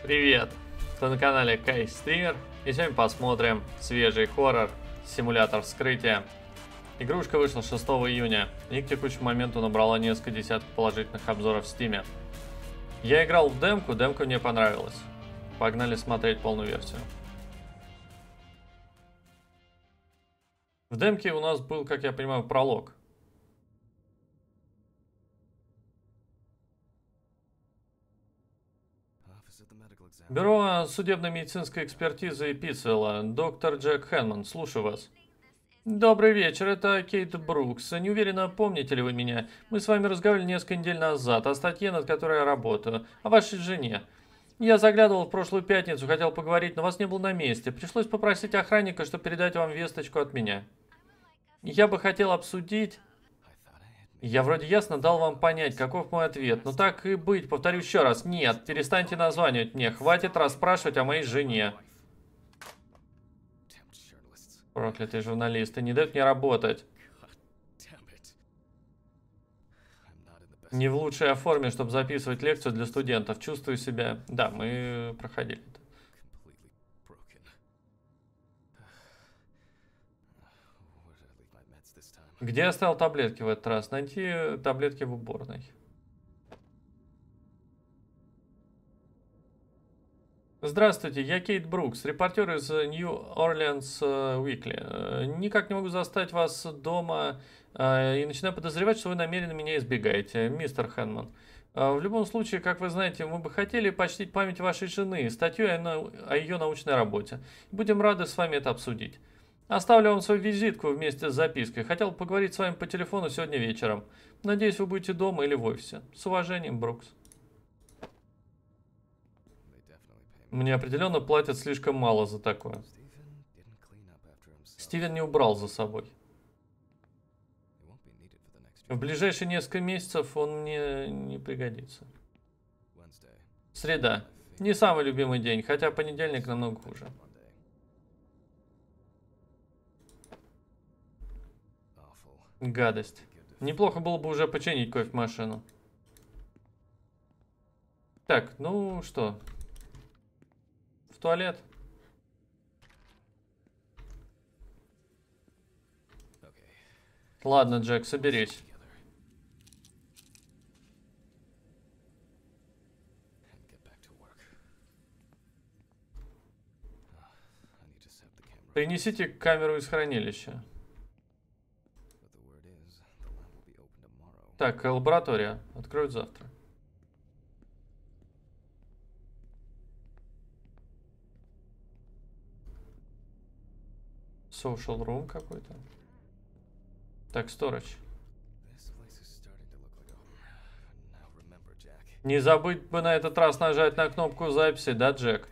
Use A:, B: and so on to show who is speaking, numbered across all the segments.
A: Привет! Ты на канале Кай Стример, и сегодня посмотрим свежий хоррор «Симулятор вскрытия». Игрушка вышла 6 июня и к текущему моменту набрала несколько десятков положительных обзоров в Стиме. Я играл в демку мне понравилась. Погнали смотреть полную версию. В демке у нас был, как я понимаю, пролог. Бюро судебно-медицинской экспертизы Питцвилла, доктор Джек Хэнман, слушаю вас. Добрый вечер, это Кейт Брукс. Не уверена, помните ли вы меня? Мы с вами разговаривали несколько недель назад о статье, над которой я работаю, о вашей жене. Я заглядывал в прошлую пятницу, хотел поговорить, но вас не было на месте. Пришлось попросить охранника, чтобы передать вам весточку от меня. Я бы хотел обсудить... Я вроде ясно дал вам понять, каков мой ответ. Но так и быть, повторю еще раз. Нет, перестаньте названивать мне. Хватит расспрашивать о моей жене. Проклятые журналисты, не дают мне работать. Не в лучшей форме, чтобы записывать лекцию для студентов. Чувствую себя... Да, мы проходили это. Где я оставил таблетки в этот раз? Найти таблетки в уборной. Здравствуйте, я Кейт Брукс, репортер из New Orleans Weekly. Никак не могу застать вас дома и начинаю подозревать, что вы намеренно меня избегаете, мистер Хэнман. В любом случае, как вы знаете, мы бы хотели почтить память вашей жены, статью о ее научной работе. Будем рады с вами это обсудить. Оставлю вам свою визитку вместе с запиской. Хотел поговорить с вами по телефону сегодня вечером. Надеюсь, вы будете дома или в офисе. С уважением, Брукс. Мне определенно платят слишком мало за такое. Стивен не убрал за собой. В ближайшие несколько месяцев он мне не пригодится. Среда. Не самый любимый день, хотя понедельник намного хуже. Гадость. Неплохо было бы уже починить кофемашину. Так, ну что? В туалет. Ладно, Джек, соберись. Принесите камеру из хранилища. Так, лаборатория. Откроют завтра. Social room какой-то. Так, storage. Не забудь бы на этот раз нажать на кнопку записи, да, Джек?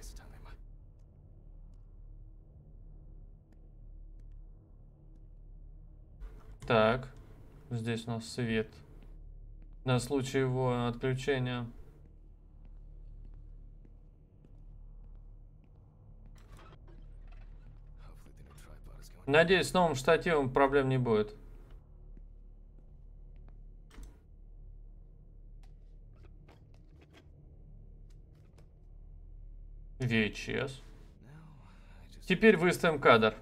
A: Так, здесь у нас свет. На случай его отключения. Надеюсь, с новым штативом проблем не будет. VHS. Теперь выставим кадр.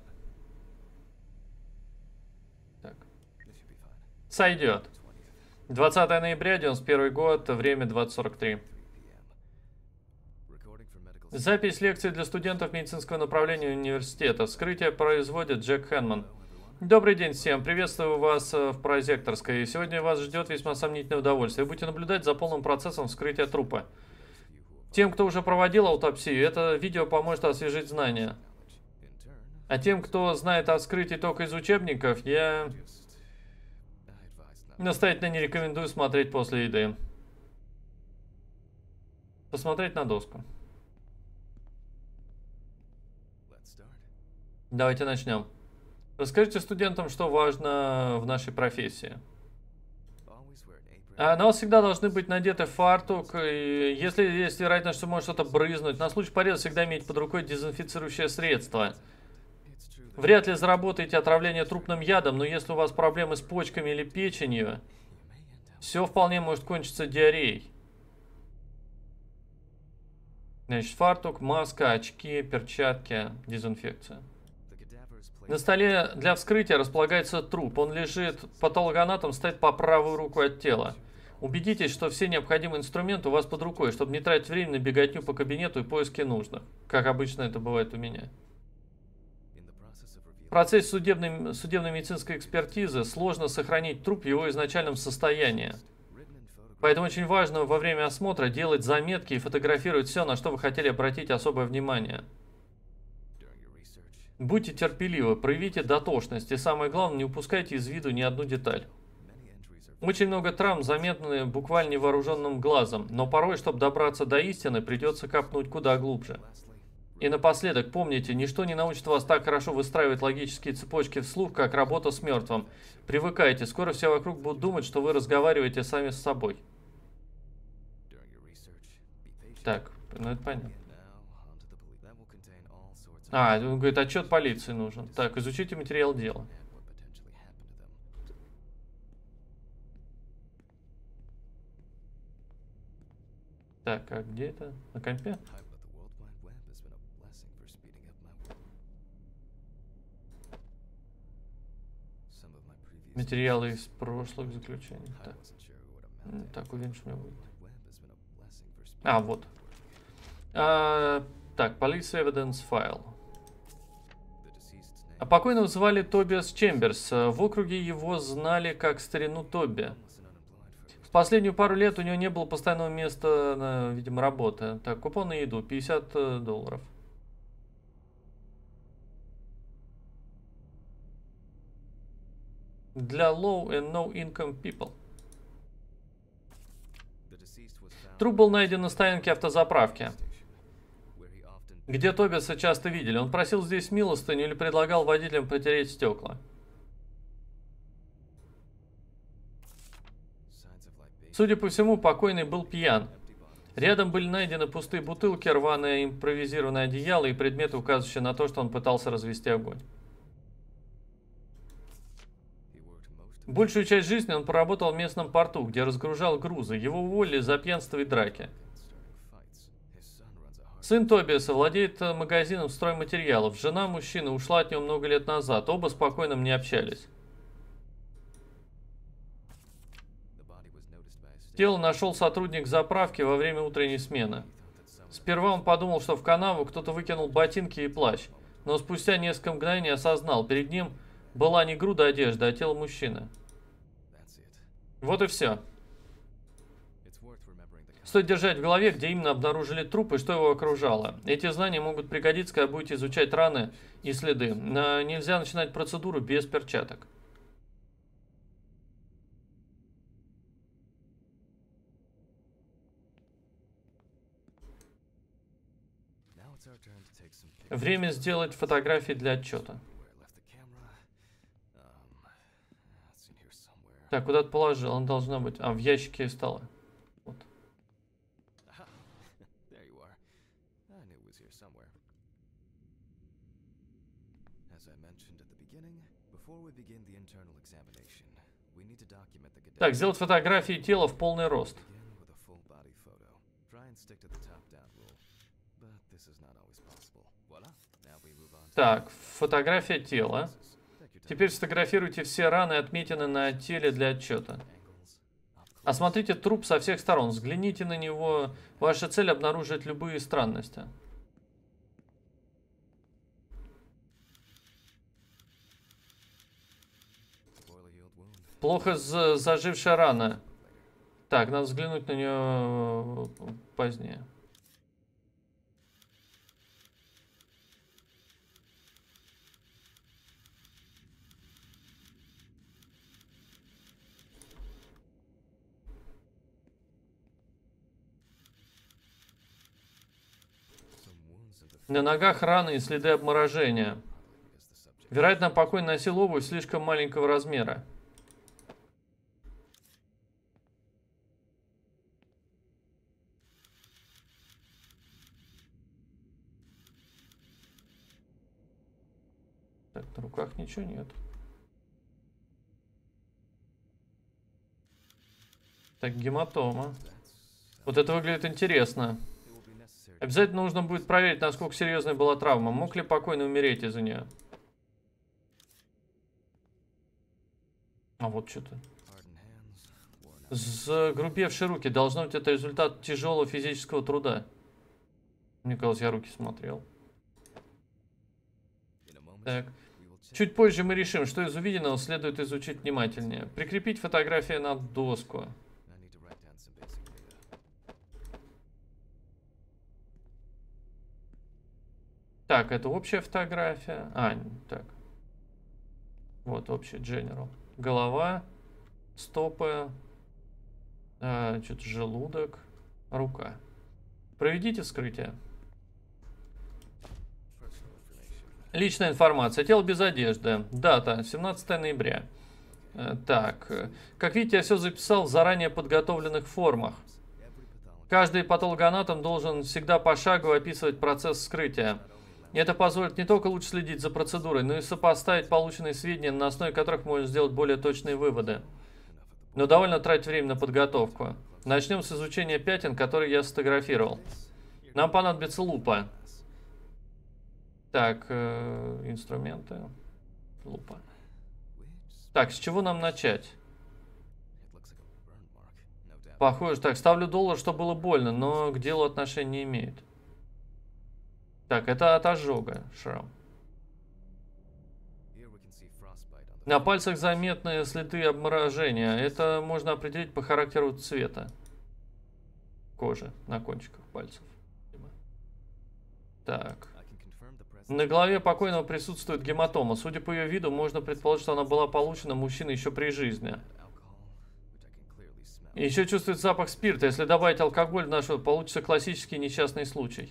A: Так. Сойдет. 20 ноября, 91 год, время 20:43. Запись лекции для студентов медицинского направления университета. Вскрытие производит Джек Хэнман. Добрый день всем. Приветствую вас в прозекторской. Сегодня вас ждет весьма сомнительное удовольствие. Вы будете наблюдать за полным процессом вскрытия трупа. Тем, кто уже проводил аутопсию, это видео поможет освежить знания. А тем, кто знает о вскрытии только из учебников, я настоятельно не рекомендую смотреть после еды. Посмотреть на доску. Давайте начнем. Расскажите студентам, что важно в нашей профессии. На вас всегда должны быть надеты фартук, и если есть вероятность, что может что-то брызнуть, на случай пореза всегда иметь под рукой дезинфицирующее средство. Вряд ли заработаете отравление трупным ядом, но если у вас проблемы с почками или печенью, все вполне может кончиться диареей. Значит, фартук, маска, очки, перчатки, дезинфекция. На столе для вскрытия располагается труп. Он лежит, патологоанатом стоит по правую руку от тела. Убедитесь, что все необходимые инструменты у вас под рукой, чтобы не тратить время на беготню по кабинету и поиски нужных. Как обычно это бывает у меня. В процессе судебной медицинской экспертизы сложно сохранить труп в его изначальном состоянии. Поэтому очень важно во время осмотра делать заметки и фотографировать все, на что вы хотели обратить особое внимание. Будьте терпеливы, проявите дотошность и самое главное, не упускайте из виду ни одну деталь. Очень много травм заметны буквально невооруженным глазом, но порой, чтобы добраться до истины, придется копнуть куда глубже. И напоследок, помните, ничто не научит вас так хорошо выстраивать логические цепочки вслух, как работа с мертвым. Привыкайте, скоро все вокруг будут думать, что вы разговариваете сами с собой. Так, ну это понятно. А, он говорит, отчет полиции нужен. Так, изучите материал дела. Так, а где это? На компе? Материалы из прошлых заключений. Так, так уверен, что у меня будет. А, вот. Так, Police Evidence File. А покойного звали Тобиас Чемберс. В округе его знали как старину Тоби. В последнюю пару лет у него не было постоянного места, видимо, работы. Так, купон на еду, $50. Для low and no income people. Труп был найден на стоянке автозаправки, где Тобиаса часто видели. Он просил здесь милостыню или предлагал водителям протереть стекла. Судя по всему, покойный был пьян. Рядом были найдены пустые бутылки, рваное импровизированное одеяло и предметы, указывающие на то, что он пытался развести огонь. Большую часть жизни он проработал в местном порту, где разгружал грузы. Его уволили за пьянство и драки. Сын Тобиаса владеет магазином стройматериалов. Жена мужчины ушла от него много лет назад. Оба с покойным не общались. Тело нашел сотрудник заправки во время утренней смены. Сперва он подумал, что в канаву кто-то выкинул ботинки и плащ. Но спустя несколько мгновений осознал, перед ним была не груда одежды, а тело мужчины. Вот и все. Стоит держать в голове, где именно обнаружили труп и что его окружало. Эти знания могут пригодиться, когда будете изучать раны и следы. Нельзя начинать процедуру без перчаток. Время сделать фотографии для отчета. Так, куда-то положил, он должна быть. А, в ящике стола. Вот. Так, сделать фотографии тела в полный рост. Так, фотография тела. Теперь сфотографируйте все раны и отметины на теле для отчета. Осмотрите труп со всех сторон, взгляните на него. Ваша цель обнаружить любые странности. Плохо зажившая рана. Так, надо взглянуть на нее позднее. На ногах раны и следы обморожения. Вероятно, покойный носил обувь слишком маленького размера. Так, на руках ничего нет. Так, гематома. Вот это выглядит интересно. Обязательно нужно будет проверить, насколько серьезной была травма. Мог ли покойный умереть из-за нее? А вот что-то. Загрубевшие руки. Должно быть, это результат тяжелого физического труда. Мне казалось, я руки смотрел. Так. Чуть позже мы решим, что из увиденного следует изучить внимательнее. Прикрепить фотографию на доску. Так, это общая фотография. А, так. Вот, общая, general. Голова, стопы, что-то желудок, рука. Проведите вскрытие. Личная информация. Тело без одежды. Дата 17 ноября. Так. Как видите, я все записал в заранее подготовленных формах. Каждый патологоанатом должен всегда пошагово описывать процесс вскрытия. Это позволит не только лучше следить за процедурой, но и сопоставить полученные сведения, на основе которых можно сделать более точные выводы. Но довольно тратить время на подготовку. Начнем с изучения пятен, которые я сфотографировал. Нам понадобится лупа. Так, инструменты. Лупа. Так, с чего нам начать? Похоже, так, ставлю $1, что было больно, но к делу отношения не имеет. Так, это от ожога, шрам. На пальцах заметны следы обморожения. Это можно определить по характеру цвета кожи на кончиках пальцев. Так. На голове покойного присутствует гематома. Судя по ее виду, можно предположить, что она была получена мужчиной еще при жизни. И еще чувствует запах спирта. Если добавить алкоголь в нашу, получится классический несчастный случай.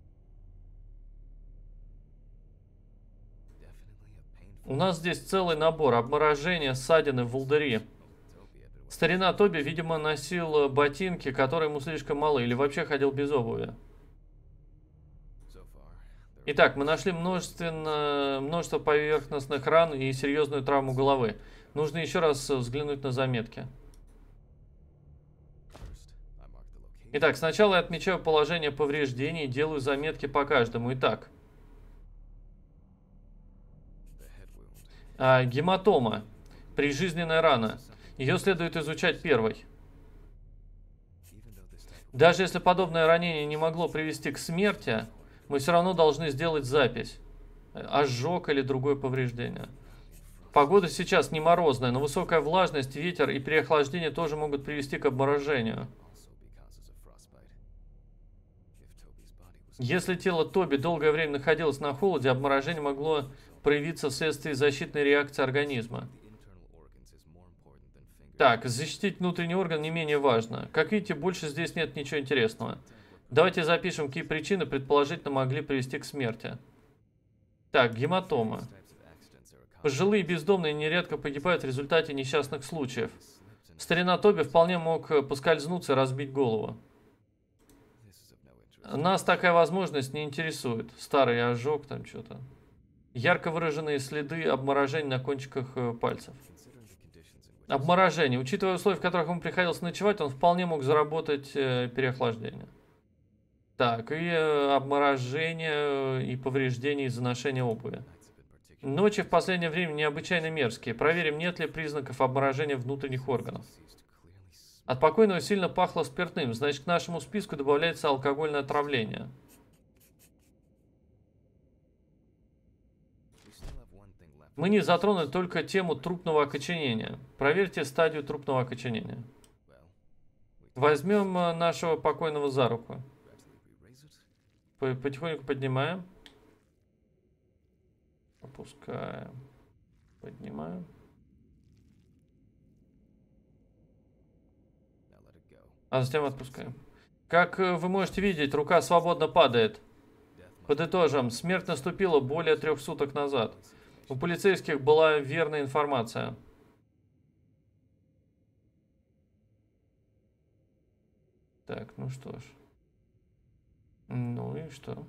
A: У нас здесь целый набор. Обморожения, ссадины, волдыри. Старина Тоби, видимо, носил ботинки, которые ему слишком малы, или вообще ходил без обуви. Итак, мы нашли множество поверхностных ран и серьезную травму головы. Нужно еще раз взглянуть на заметки. Итак, сначала я отмечаю положение повреждений и делаю заметки по каждому. Итак, гематома. Прижизненная рана. Ее следует изучать первой. Даже если подобное ранение не могло привести к смерти, мы все равно должны сделать запись. Ожог или другое повреждение. Погода сейчас не морозная, но высокая влажность, ветер и переохлаждение тоже могут привести к обморожению. Если тело Тоби долгое время находилось на холоде, обморожение могло проявиться вследствие защитной реакции организма. Так, защитить внутренний орган не менее важно. Как видите, больше здесь нет ничего интересного. Давайте запишем, какие причины предположительно могли привести к смерти. Так, гематома. Пожилые бездомные нередко погибают в результате несчастных случаев. Старина Тоби вполне мог поскользнуться и разбить голову. Нас такая возможность не интересует. Старый ожог, там что-то. Ярко выраженные следы обморожения на кончиках пальцев. Обморожение. Учитывая условия, в которых ему приходилось ночевать, он вполне мог заработать переохлаждение. Так, и обморожение и повреждения из-за ношения обуви. Ночи в последнее время необычайно мерзкие. Проверим, нет ли признаков обморожения внутренних органов. От покойного сильно пахло спиртным, значит, к нашему списку добавляется алкогольное отравление. Мы не затронули только тему трупного окоченения. Проверьте стадию трупного окоченения. Возьмем нашего покойного за руку. Потихоньку поднимаем. Опускаем. Поднимаем. А затем отпускаем. Как вы можете видеть, рука свободно падает. Подытожим. Смерть наступила более 3 суток назад. У полицейских была верная информация. Так, ну что ж. Ну и что?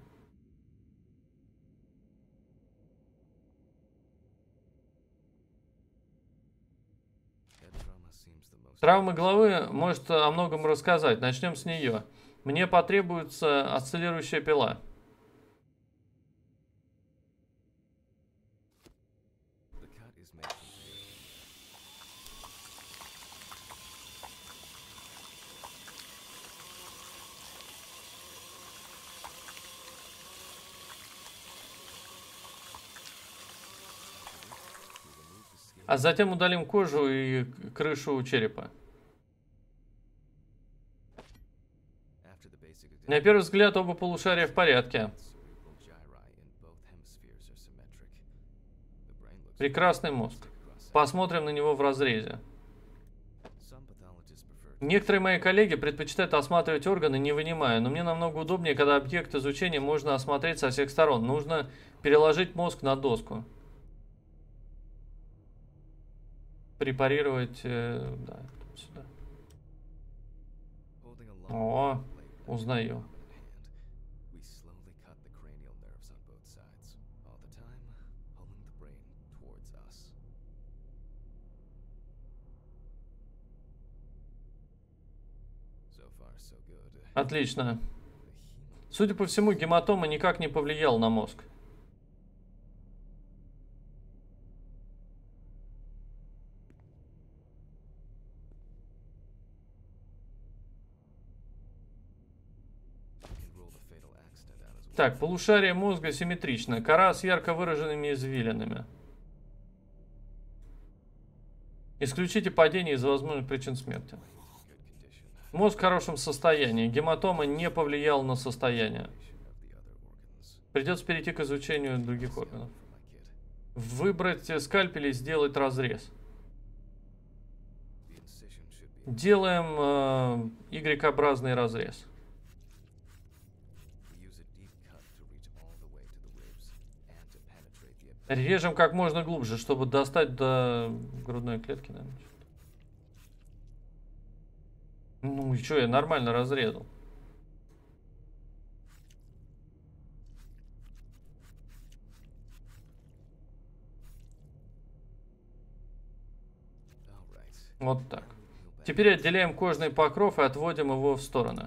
A: Травма головы может о многом рассказать. Начнем с нее. Мне потребуется осциллирующая пила. А затем удалим кожу и крышу черепа. На первый взгляд оба полушария в порядке. Прекрасный мозг. Посмотрим на него в разрезе. Некоторые мои коллеги предпочитают осматривать органы, не вынимая, но мне намного удобнее, когда объект изучения можно осмотреть со всех сторон. Нужно переложить мозг на доску. Препарировать, да, сюда. О, узнаю. Отлично. Судя по всему, гематома никак не повлияла на мозг. Так, полушарие мозга симметрично. Кора с ярко выраженными извилинами. Исключите падение из-за возможных причин смерти. Мозг в хорошем состоянии. Гематома не повлияла на состояние. Придется перейти к изучению других органов. Выбрать скальпель и сделать разрез. Делаем Y-образный разрез. Режем как можно глубже, чтобы достать до грудной клетки, наверное. Ну и что, я нормально разрезал. Вот так. Теперь отделяем кожный покров и отводим его в стороны.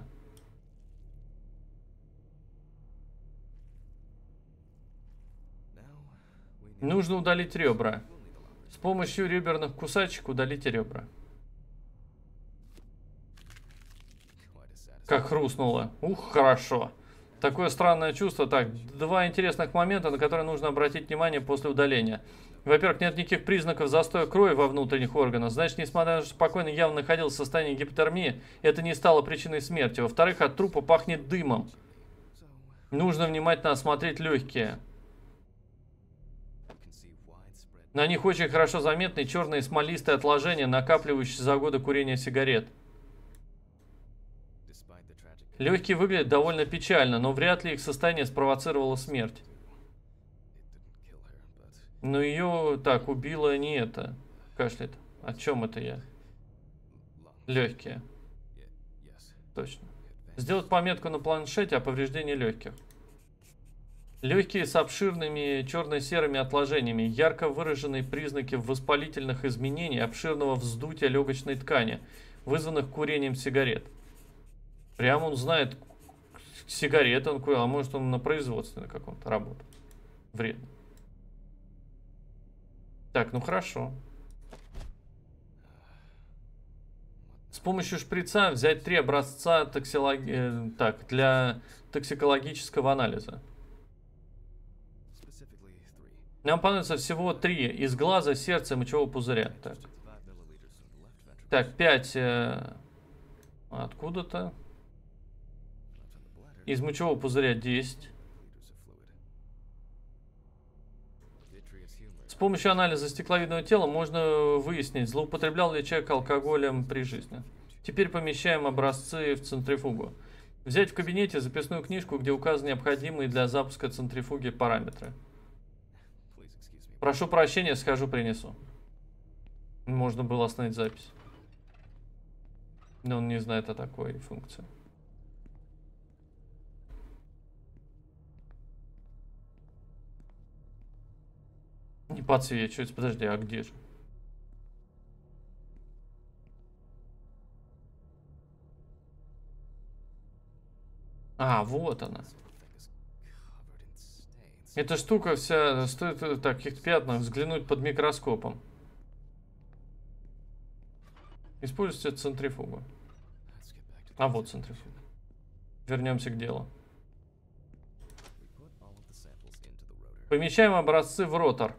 A: Нужно удалить ребра. С помощью реберных кусачек удалите ребра. Как хрустнуло. Ух, хорошо. Такое странное чувство. Так, два интересных момента, на которые нужно обратить внимание после удаления. Во-первых, нет никаких признаков застоя крови во внутренних органах. Значит, несмотря на то, что покойный явно находился в состоянии гипотермии, это не стало причиной смерти. Во-вторых, от трупа пахнет дымом. Нужно внимательно осмотреть легкие. На них очень хорошо заметны черные смолистые отложения, накапливающиеся за годы курения сигарет. Легкие выглядят довольно печально, но вряд ли их состояние спровоцировало смерть. Но ее так убило не это. Кашляет. О чем это я? Легкие. Точно. Сделать пометку на планшете о повреждении легких. Легкие с обширными черно-серыми отложениями, ярко выраженные признаки воспалительных изменений, обширного вздутия легочной ткани, вызванных курением сигарет. Прям он знает, сигареты он курил, а может он на производстве на каком-то работает. Вредно. Так, ну хорошо. С помощью шприца взять 3 образца для токсикологического анализа. Нам понадобится всего 3 из глаза, сердца и мочевого пузыря. Так 5 откуда-то. Из мочевого пузыря 10. С помощью анализа стекловидного тела можно выяснить, злоупотреблял ли человек алкоголем при жизни. Теперь помещаем образцы в центрифугу. Взять в кабинете записную книжку, где указаны необходимые для запуска центрифуги параметры. Прошу прощения, схожу, принесу. Можно было остановить запись. Но он не знает о такой функции. Не подсвечивается. Подожди, а где же? А, вот она. Эта штука вся стоит в таких пятнах взглянуть под микроскопом. Используйте центрифугу. А вот центрифуга. Вернемся к делу. Помещаем образцы в ротор.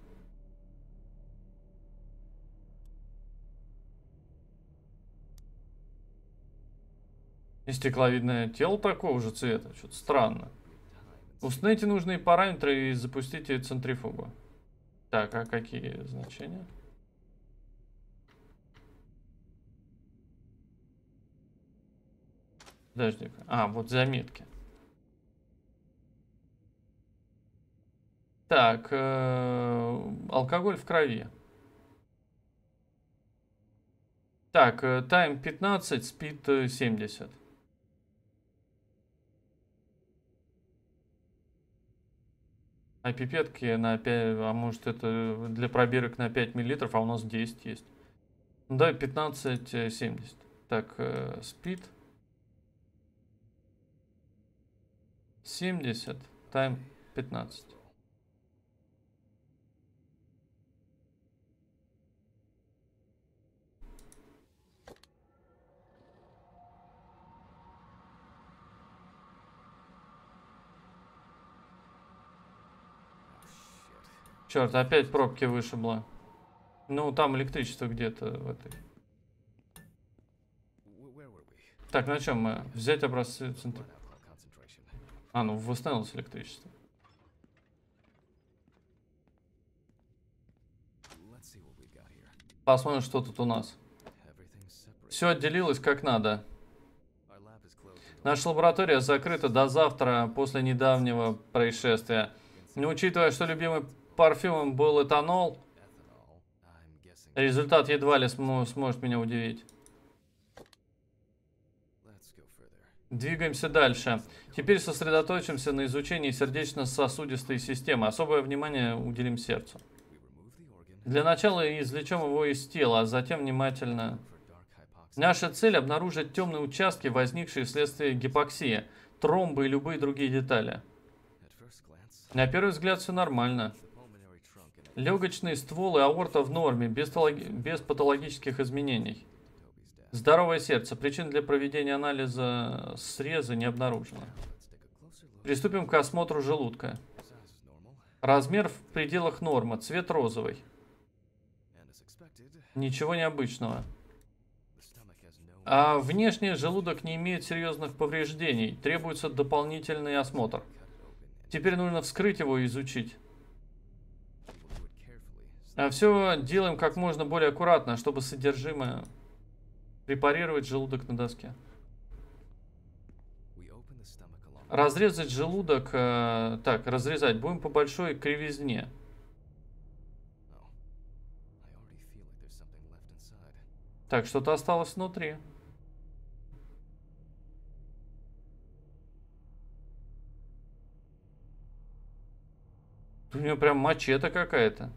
A: И стекловидное тело такого же цвета. Что-то странно. Установите нужные параметры и запустите центрифугу. Так, а какие значения? Подожди-ка. А, вот заметки. Так, алкоголь в крови. Так, тайм 15, спид 70. А пипетки на 5, а может это для пробирок на 5 миллилитров, а у нас 10 есть. Да, 15, 70. Так, спид 70, тайм 15. Черт, опять пробки вышибло. Ну, там электричество где-то в этой. Так, на чем мы? Взять образцы центра. А, ну восстановилось электричество. Посмотрим, что тут у нас. Все отделилось как надо. Наша лаборатория закрыта до завтра после недавнего происшествия. Но учитывая, что любимым парфюмом был этанол, результат едва ли сможет меня удивить. Двигаемся дальше. Теперь сосредоточимся на изучении сердечно-сосудистой системы. Особое внимание уделим сердцу. Для начала извлечем его из тела, а затем внимательно... Наша цель — обнаружить темные участки, возникшие вследствие гипоксии, тромбы и любые другие детали. На первый взгляд все нормально. Легочные стволы, аорта в норме, без патологических изменений. Здоровое сердце. Причин для проведения анализа среза не обнаружено. Приступим к осмотру желудка. Размер в пределах нормы. Цвет розовый. Ничего необычного. А внешне желудок не имеет серьезных повреждений. Требуется дополнительный осмотр. Теперь нужно вскрыть его и изучить. А все делаем как можно более аккуратно, чтобы содержимое... Препарировать желудок на доске. Разрезать желудок... так, разрезать будем по большой кривизне. Так, что-то осталось внутри. У него прям мачете какая-то.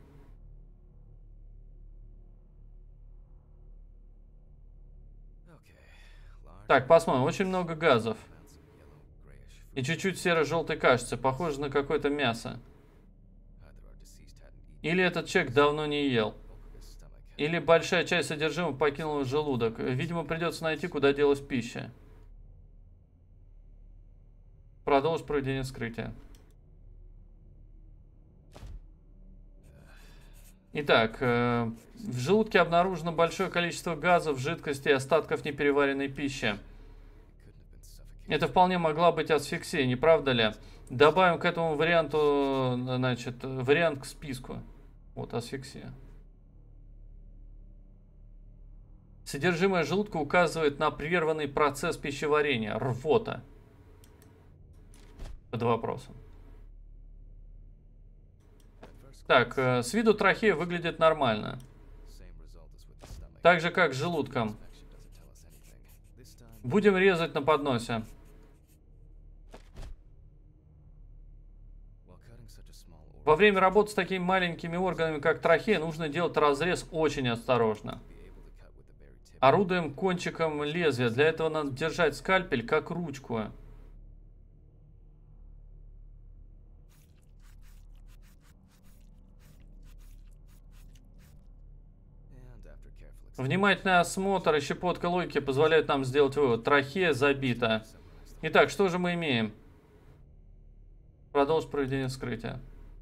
A: Так, посмотрим. Очень много газов. И чуть-чуть серо-желтой кашицы. Похоже на какое-то мясо. Или этот человек давно не ел. Или большая часть содержимого покинула желудок. Видимо, придется найти, куда делась пища. Продолжить проведение вскрытия. Итак, в желудке обнаружено большое количество газов, жидкости и остатков непереваренной пищи. Это вполне могла быть асфиксия, не правда ли? Добавим к этому варианту, значит, вариант к списку. Вот асфиксия. Содержимое желудка указывает на прерванный процесс пищеварения, рвота. Под вопросом. Так, с виду трахея выглядит нормально. Так же, как с желудком. Будем резать на подносе. Во время работы с такими маленькими органами, как трахея, нужно делать разрез очень осторожно. Орудуем кончиком лезвия. Для этого надо держать скальпель как ручку. Внимательный осмотр и щепотка логики позволяют нам сделать вывод. Трахея забита. Итак, что же мы имеем? Продолжить проведение вскрытия.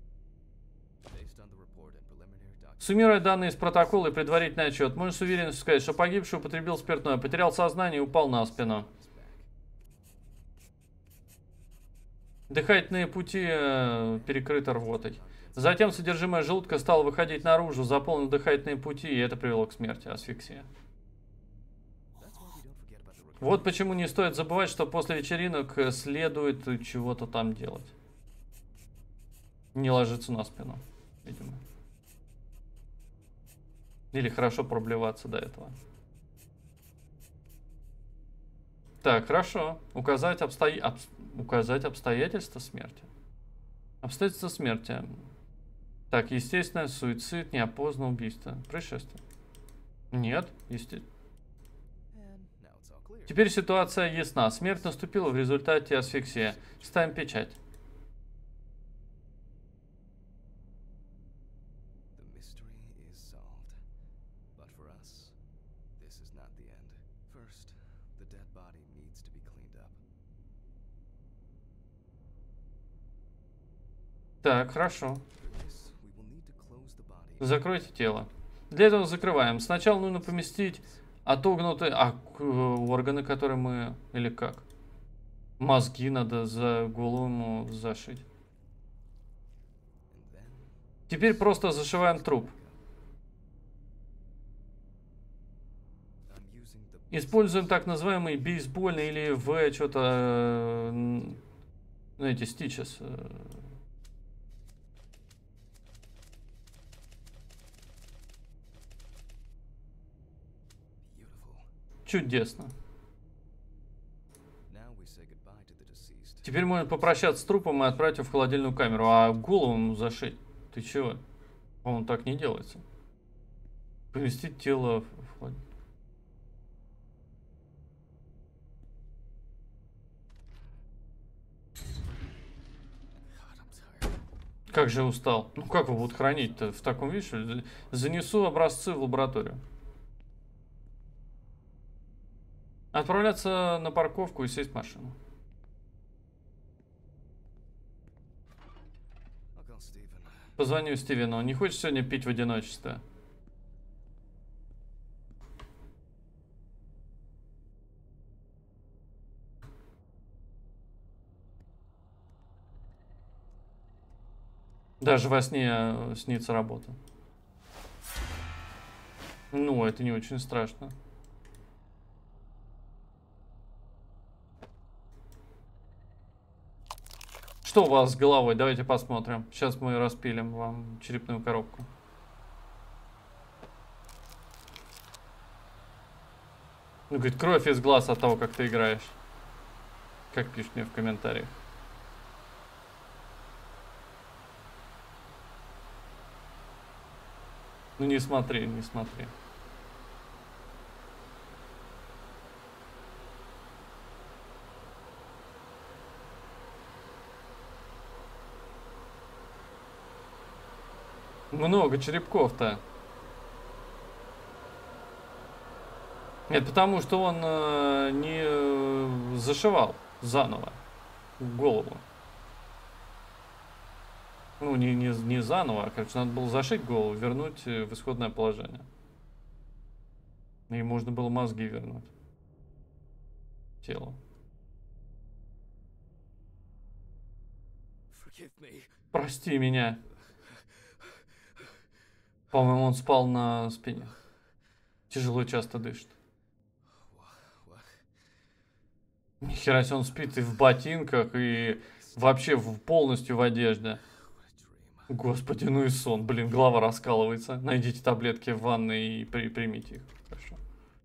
A: Суммируя данные из протокола и предварительный отчет, можно с уверенностью сказать, что погибший употребил спиртное, потерял сознание и упал на спину. Дыхательные пути перекрыты рвотой. Затем содержимое желудка стало выходить наружу, заполнив дыхательные пути, и это привело к смерти, асфиксия. Вот почему не стоит забывать, что после вечеринок следует чего-то там делать. Не ложиться на спину, видимо. Или хорошо проблеваться до этого. Так, хорошо. Указать обстоятельства смерти. Обстоятельства смерти. Так, естественно, суицид, неопознанное убийство. Происшествие. Нет, естественно. Теперь ситуация ясна. Смерть наступила в результате асфиксии. Ставим печать. Так, хорошо. Закройте тело. Для этого закрываем. Сначала нужно поместить отогнутые органы, которые мы... Или как? Мозги надо за голову ему зашить. Теперь просто зашиваем труп. Используем так называемый бейсбольный или что-то... Ну, эти стичес. Чудесно. Теперь можно попрощаться с трупом и отправить его в холодильную камеру, а голову ему зашить. Ты чего? Он так не делается. Поместить тело в холодильную. Как же устал. Ну как его будут хранить-то в таком виде? Занесу образцы в лабораторию. Отправляться на парковку и сесть в машину. Позвоню Стивену. Он не хочет сегодня пить в одиночестве. Даже во сне снится работа. Ну, это не очень страшно. Что у вас с головой? Давайте посмотрим. Сейчас мы распилим вам черепную коробку. Ну, говорит, кровь из глаз от того, как ты играешь. Как пишут мне в комментариях. Ну, не смотри, не смотри. Много черепков-то. Нет, потому что он не зашивал заново голову. Ну, не заново, а, короче, надо было зашить голову, вернуть в исходное положение. И можно было мозги вернуть. Тело. Прости меня. По-моему, он спал на спине. Тяжело и часто дышит. Нихера себе, он спит и в ботинках, и вообще полностью в одежде. Господи, ну и сон. Блин, голова раскалывается. Найдите таблетки в ванной и примите их. Хорошо.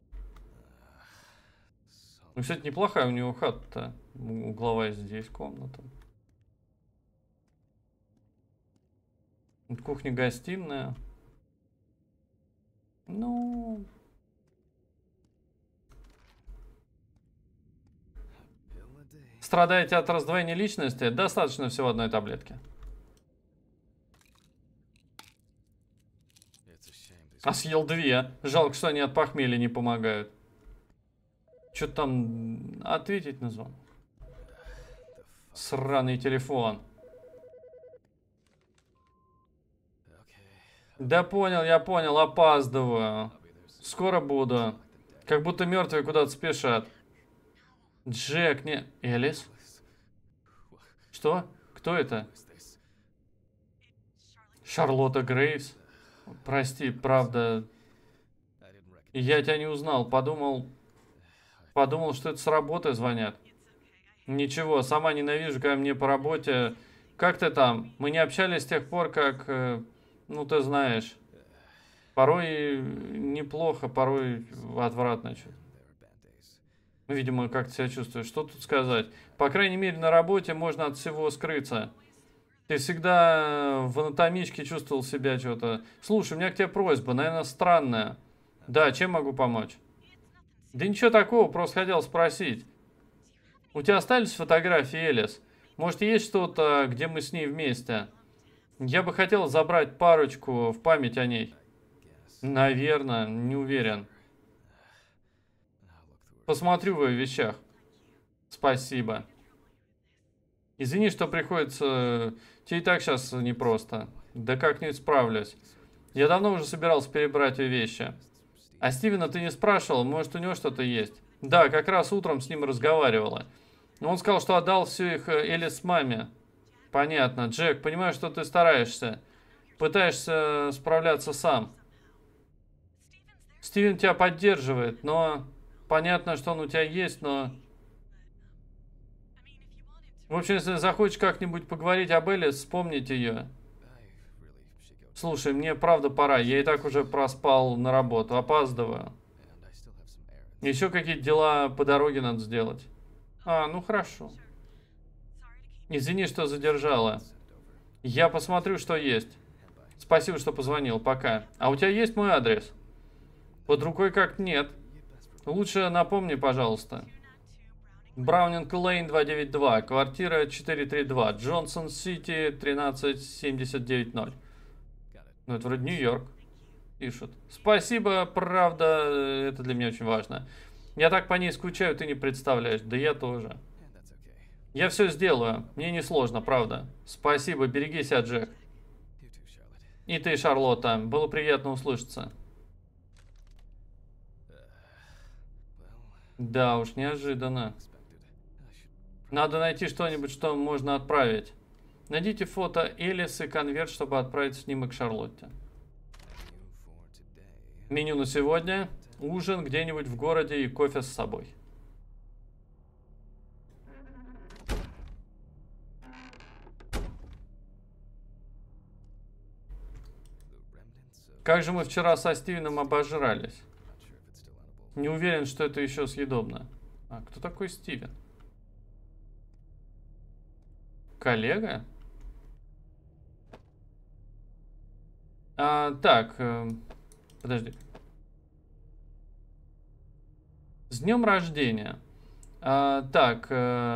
A: Ну, кстати, неплохая у него хата-то. Угловая здесь комната. Кухня-гостиная. Ну... Страдаете от раздвоения личности? Достаточно всего одной таблетки. А съел 2. Жалко, что они от похмелья не помогают. Что там ответить на звонок? Сраный телефон. Да понял, я понял, опаздываю. Скоро буду. Как будто мертвые куда-то спешат. Джек, не... Элис? Что? Кто это? Шарлотта Грейвс? Прости, правда. Я тебя не узнал. Подумал, что это с работы звонят. Ничего, сама ненавижу, когда мне по работе... Как ты там? Мы не общались с тех пор, как... ну, ты знаешь. Порой неплохо, порой отвратно. Видимо, как ты себя чувствуешь. Что тут сказать? По крайней мере, на работе можно от всего скрыться. Ты всегда в анатомичке чувствовал себя что-то. Слушай, у меня к тебе просьба, наверное, странная. Да, чем могу помочь? Да ничего такого, просто хотел спросить. У тебя остались фотографии, Элис? Может, есть что-то, где мы с ней вместе? Я бы хотел забрать парочку в память о ней. Наверное, не уверен. Посмотрю в ее вещах. Спасибо. Извини, что приходится... Тебе и так сейчас непросто. Да как-нибудь справлюсь. Я давно уже собирался перебрать ее вещи. А Стивена ты не спрашивал? Может, у него что-то есть? Да, как раз утром с ним разговаривала. Но он сказал, что отдал все их Элис маме. Понятно. Джек, понимаю, что ты стараешься. Пытаешься справляться сам. Стивен тебя поддерживает, но... Понятно, что он у тебя есть, но... В общем, если захочешь как-нибудь поговорить об Элис, вспомнить ее. Слушай, мне правда пора. Я и так уже проспал на работу. Опаздываю. Еще какие-то дела по дороге надо сделать. А, ну хорошо. Извини, что задержала. Я посмотрю, что есть. Спасибо, что позвонил. Пока. А у тебя есть мой адрес? Под рукой как нет. Лучше напомни, пожалуйста. Браунинг Лейн 292, квартира 432, Джонсон Сити 13790. Ну, это вроде Нью-Йорк. Пишут. Спасибо, правда, это для меня очень важно. Я так по ней скучаю, ты не представляешь. Да я тоже. Я все сделаю. Мне не сложно, правда. Спасибо, береги себя, Джек. И ты, Шарлотта. Было приятно услышаться. Да уж, неожиданно. Надо найти что-нибудь, что можно отправить. Найдите фото Элис и конверт, чтобы отправить снимок Шарлотте. Меню на сегодня. Ужин где-нибудь в городе и кофе с собой. Как же мы вчера со Стивеном обожрались. Не уверен, что это еще съедобно. А кто такой Стивен? Коллега? Так, подожди. С днем рождения. Так,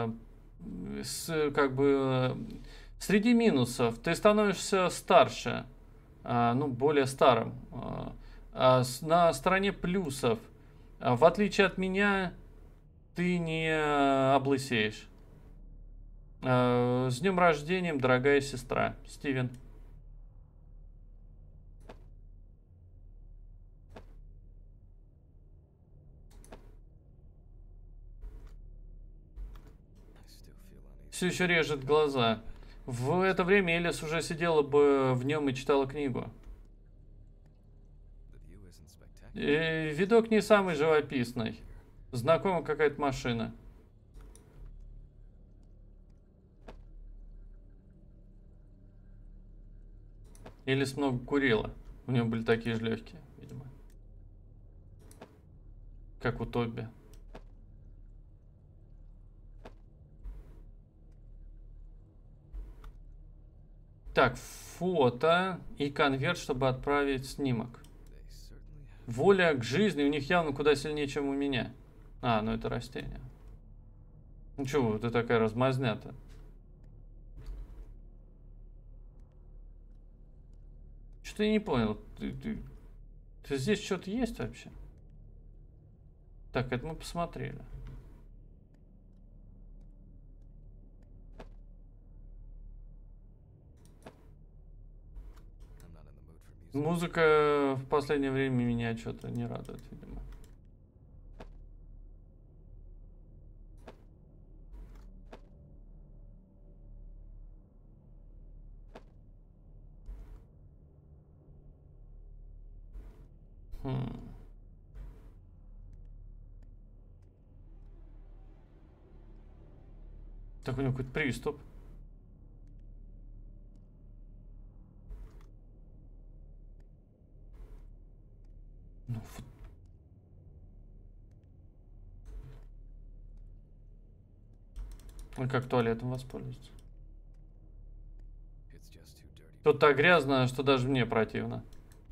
A: среди минусов ты становишься старше, ну, более старым. На стороне плюсов, в отличие от меня, ты не облысеешь. С днем рождения, дорогая сестра. Стивен. Все еще режет глаза. В это время Элис уже сидела бы в нем и читала книгу. Видок не самый живописный. Знакома какая-то машина. Элис много курила. У нее были такие же легкие, видимо. Как у Тоби. Так, фото и конверт, чтобы отправить снимок. Воля к жизни у них явно куда сильнее, чем у меня. А, ну это растение. Ну чего, ты такая размазня-то? Что-то я не понял. Ты здесь что-то есть вообще? Так, это мы посмотрели. Музыка в последнее время меня что-то не радует, видимо. Так, у него какой-то приступ. Ну, вот. Он как туалетом воспользуется. Тут так грязно, что даже мне противно.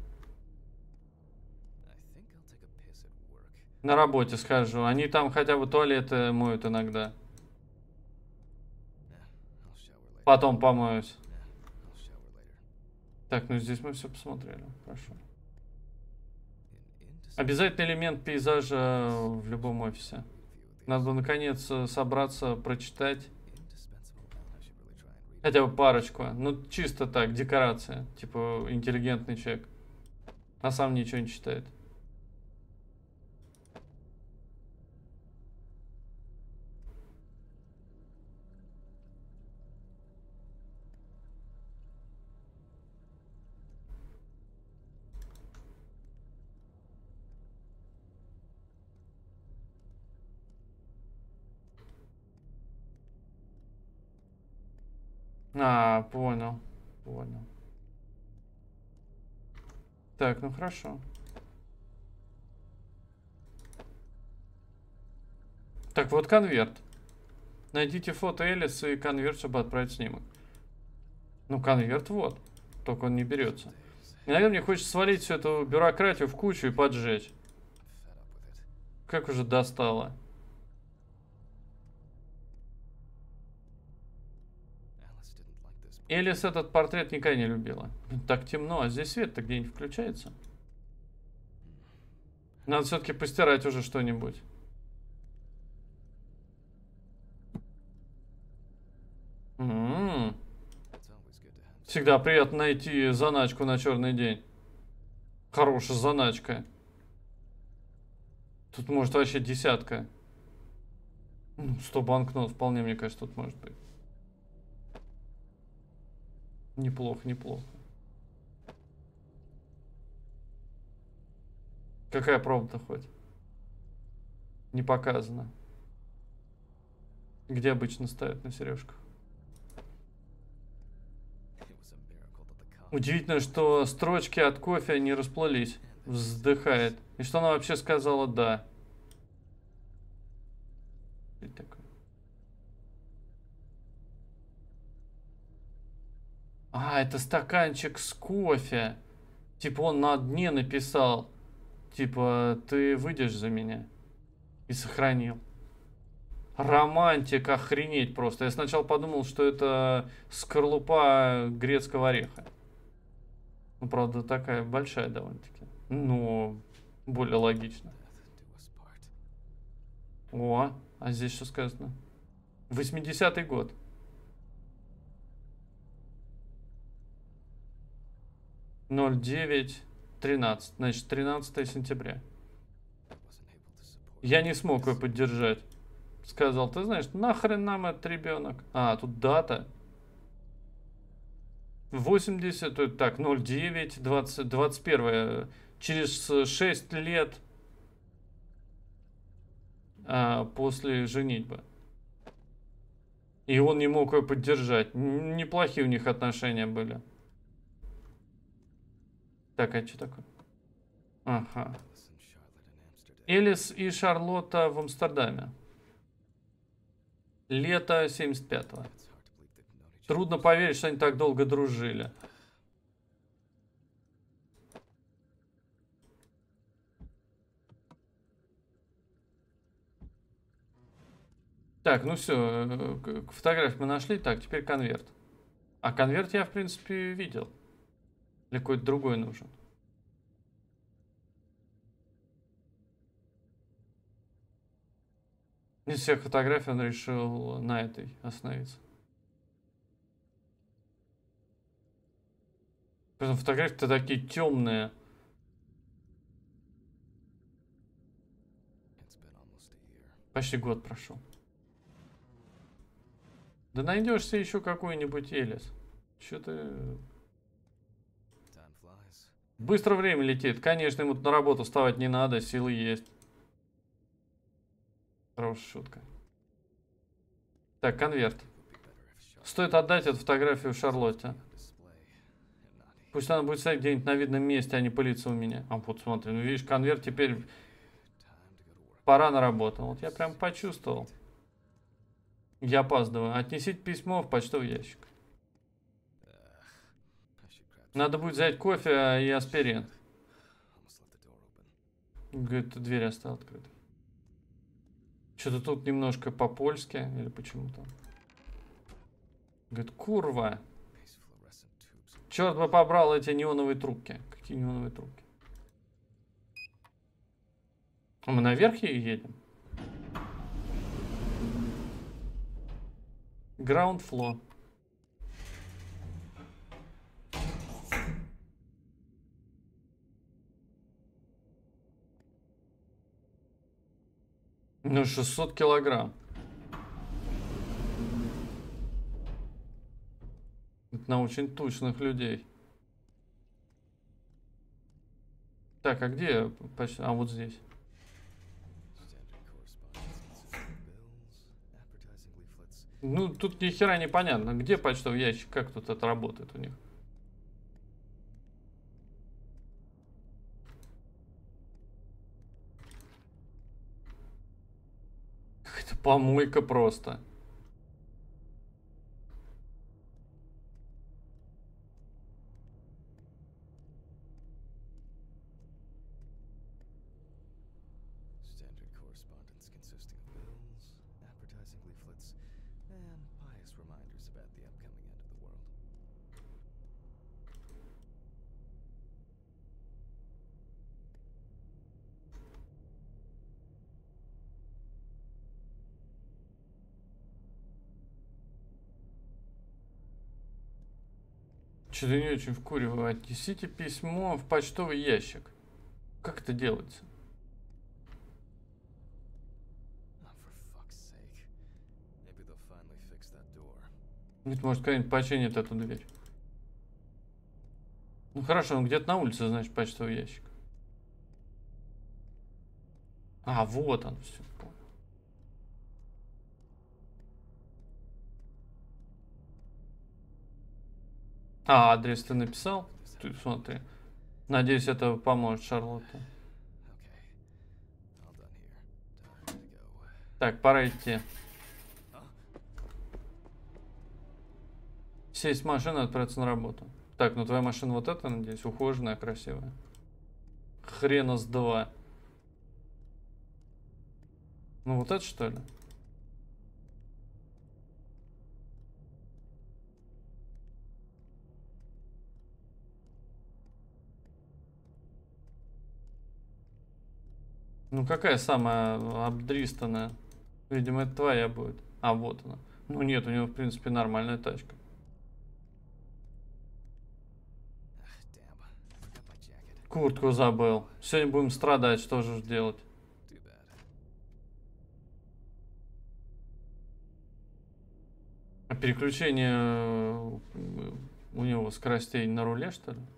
A: На работе схожу. Они там хотя бы туалеты моют иногда. Потом помоюсь. Так, ну здесь мы все посмотрели. Хорошо. Обязательный элемент пейзажа в любом офисе. Надо бы наконец собраться, прочитать. Хотя бы парочку. Ну, чисто так, декорация. Типа, интеллигентный человек. А сам ничего не читает. А, понял. Понял. Так, ну хорошо. Так, вот конверт. Найдите фото Элис и конверт, чтобы отправить снимок. Ну, конверт вот. Только он не берется. Иногда мне хочется свалить всю эту бюрократию в кучу и поджечь. Как уже достало. Элис этот портрет никогда не любила. Так темно, а здесь свет-то где-нибудь включается. Надо все-таки постирать уже что-нибудь. Всегда приятно найти заначку на черный день. Хорошая заначка. Тут может вообще десятка. 100 банкнот вполне, мне кажется, тут может быть. Неплохо, неплохо. Какая проба-то хоть? Не показано. Где обычно ставят на сережках? Удивительно, что строчки от кофе не расплылись. Вздыхает. И что она вообще сказала «да». А, это стаканчик с кофе. Типа он на дне написал. Типа, ты выйдешь за меня. И сохранил. Романтик, охренеть просто. Я сначала подумал, что это скорлупа грецкого ореха. Ну, правда, такая большая довольно-таки. Но более логично. О, а здесь что сказано? 80-й год. Ноль 9/13. Значит, 13 сентября. Я не смог ее поддержать. Сказал, ты знаешь, нахрен нам этот ребенок? А, тут дата. 80, так, 09, 20, 21. Через 6 лет после женитьбы. И он не мог ее поддержать. Неплохие у них отношения были. Так, а что такое? Ага. Элис и Шарлотта в Амстердаме. Лето 75-го. Трудно поверить, что они так долго дружили. Так, ну все, фотографию мы нашли. Так, теперь конверт. А конверт я, в принципе, видел. Или какой-то другой нужен? Из всех фотографий он решил на этой остановиться. Притом фотографии-то такие темные. Почти год прошел. Да найдешься еще какой-нибудь Элис. Че ты... Быстро время летит. Конечно, ему на работу вставать не надо, силы есть. Хорошая шутка. Так, конверт. Стоит отдать эту фотографию Шарлотте. Пусть она будет стоять где-нибудь на видном месте, а не пылиться у меня. А вот смотри, ну видишь, конверт теперь... Пора на работу. Вот я прям почувствовал. Я опаздываю. Отнесите письмо в почтовый ящик. Надо будет взять кофе и аспирин. Говорит, дверь осталась открытой. Что-то тут немножко по-польски. Или почему-то. Говорит, курва. Черт бы побрал эти неоновые трубки. Какие неоновые трубки? А мы наверх едем? Ground floor. Ну, 600 килограмм. Это на очень тучных людей. Так, а где? А вот здесь. Ну, тут ни хера не понятно. Где почтовый ящик? Как тут это работает у них? Какая-то помойка просто. Что-то не очень вкуриваю. Отнесите письмо в почтовый ящик. Как это делается? Ведь, может, кто-нибудь починит эту дверь. Ну хорошо, он где-то на улице, значит, почтовый ящик. А, вот он, все, понял. А, адрес ты написал? Ты смотри. Надеюсь, это поможет Шарлотте. Так, пора идти. Сесть в машину и отправиться на работу. Так, ну твоя машина вот эта, надеюсь, ухоженная, красивая. Хрена с два. Ну вот это что ли? Ну какая самая обдристанная? Видимо, это твоя будет. А, вот она. Ну нет, у него, в принципе, нормальная тачка. Куртку забыл. Сегодня будем страдать, что же делать? А переключение у него скоростей на руле, что ли?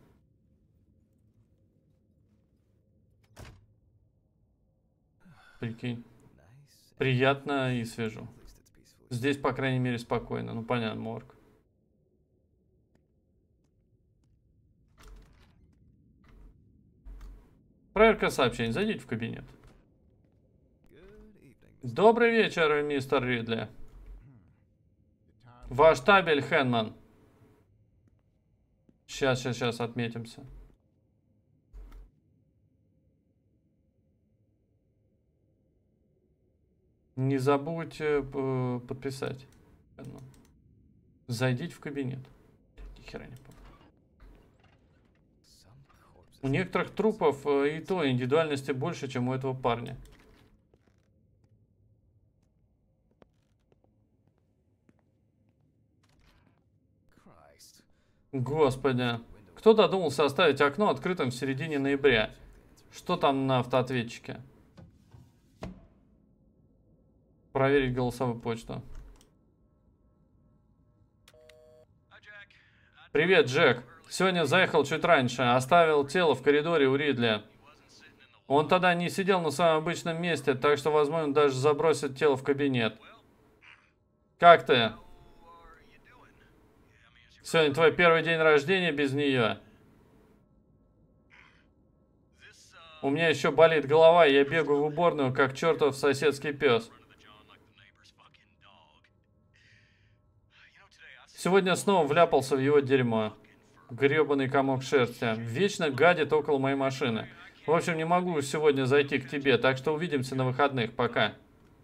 A: Прикинь. Приятно и свежо. Здесь, по крайней мере, спокойно. Ну, понятно, морг. Проверка сообщений. Зайдите в кабинет. Добрый вечер, мистер Ридли. Ваш табель, Хэнман. Сейчас отметимся. Не забудьте подписать. Зайдите в кабинет. Ни хера не помню. У некоторых трупов и то индивидуальности больше, чем у этого парня. Господи. Кто додумался оставить окно открытым в середине ноября? Что там на автоответчике? Проверить голосовую почту. Привет, Джек. Сегодня заехал чуть раньше. Оставил тело в коридоре у Ридли. Он тогда не сидел на своем обычном месте, так что, возможно, даже забросит тело в кабинет. Как ты? Сегодня твой первый день рождения без нее. У меня еще болит голова, и я бегаю в уборную, как чертов соседский пес. Сегодня снова вляпался в его дерьмо. Гребаный комок шерсти. Вечно гадит около моей машины. В общем, не могу сегодня зайти к тебе, так что увидимся на выходных. Пока.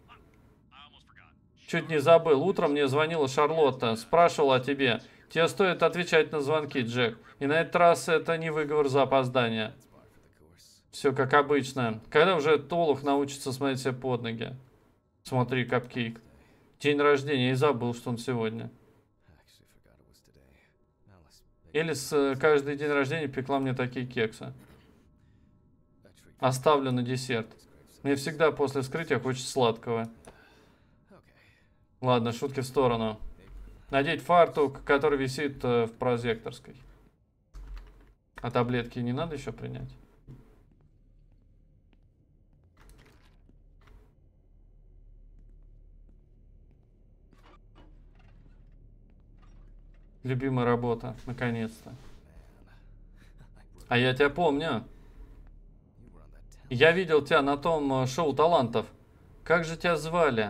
A: Чуть не забыл. Утром мне звонила Шарлотта. Спрашивала о тебе. Тебе стоит отвечать на звонки, Джек. И на этот раз это не выговор за опоздание. Все как обычно. Когда уже Толух научится смотреть себе под ноги? Смотри, капкейк. День рождения. И забыл, что он сегодня. Элис каждый день рождения пекла мне такие кексы. Оставлю на десерт. Мне всегда после вскрытия хочется сладкого. Ладно, шутки в сторону. Надеть фартук, который висит в прозекторской. А таблетки не надо еще принять? Любимая работа, наконец-то. А я тебя помню. Я видел тебя на том шоу талантов. Как же тебя звали?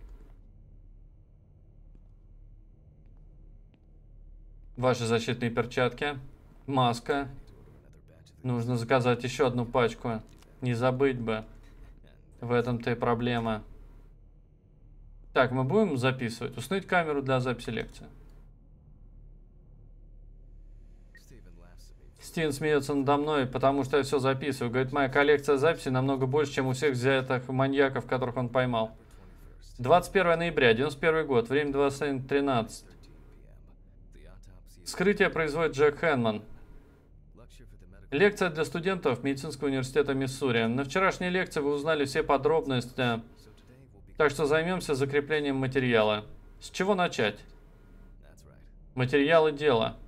A: Ваши защитные перчатки. Маска. Нужно заказать еще одну пачку. Не забыть бы. В этом-то и проблема. Так, мы будем записывать. Установить камеру для записи лекции. Стивен смеется надо мной, потому что я все записываю. Говорит, моя коллекция записей намного больше, чем у всех взятых маньяков, которых он поймал. 21 ноября, 91 год, время 21:13. Вскрытие производит Джек Хэнман. Лекция для студентов медицинского университета Миссури. На вчерашней лекции вы узнали все подробности, так что займемся закреплением материала. С чего начать? Материалы дела.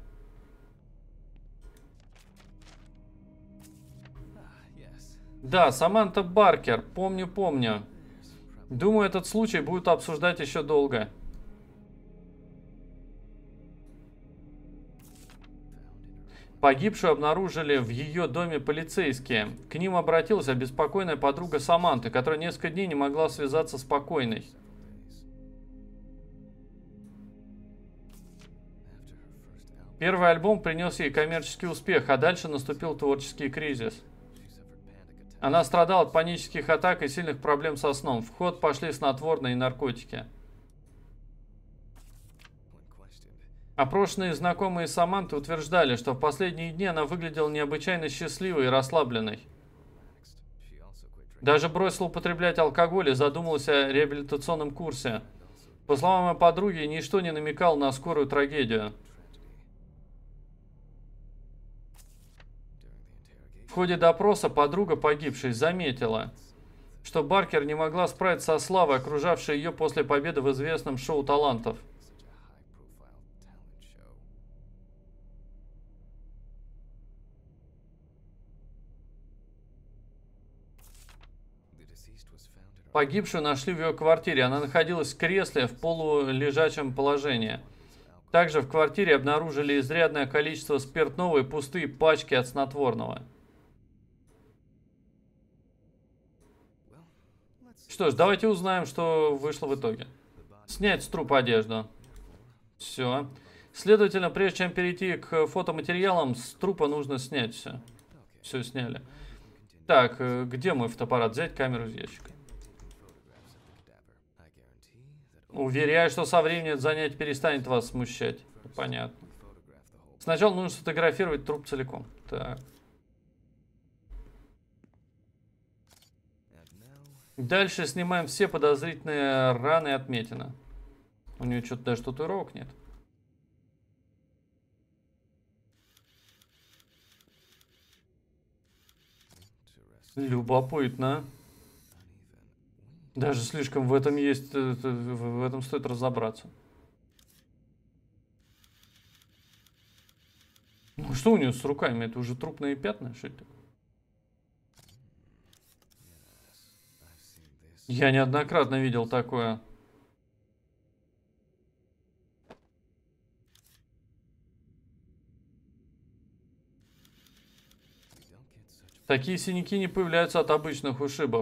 A: Да, Саманта Баркер. Помню. Думаю, этот случай будут обсуждать еще долго. Погибшую обнаружили в ее доме полицейские. К ним обратилась обеспокоенная подруга Саманты, которая несколько дней не могла связаться с покойной. Первый альбом принес ей коммерческий успех, а дальше наступил творческий кризис. Она страдала от панических атак и сильных проблем со сном. В ход пошли снотворные и наркотики. Опрошенные знакомые Саманты утверждали, что в последние дни она выглядела необычайно счастливой и расслабленной. Даже бросила употреблять алкоголь и задумалась о реабилитационном курсе. По словам моей подруги, ничто не намекало на скорую трагедию. В ходе допроса подруга погибшей заметила, что Баркер не могла справиться со славой, окружавшей ее после победы в известном шоу талантов. Погибшую нашли в ее квартире. Она находилась в кресле в полулежачем положении. Также в квартире обнаружили изрядное количество спиртного и пустые пачки от снотворного. Что ж, давайте узнаем, что вышло в итоге. Снять с трупа одежду. Все. Следовательно, прежде чем перейти к фотоматериалам, с трупа нужно снять все. Все сняли. Так, где мой фотоаппарат? Взять камеру из ящика. Уверяю, что со временем это занятие перестанет вас смущать. Понятно. Сначала нужно сфотографировать труп целиком. Так. Дальше снимаем все подозрительные раны и отметины. У нее что-то даже татуировок нет. Любопытно. Даже слишком в этом есть, в этом стоит разобраться. Ну что у нее с руками? Это уже трупные пятна, что это? Я неоднократно видел такое. Такие синяки не появляются от обычных ушибов.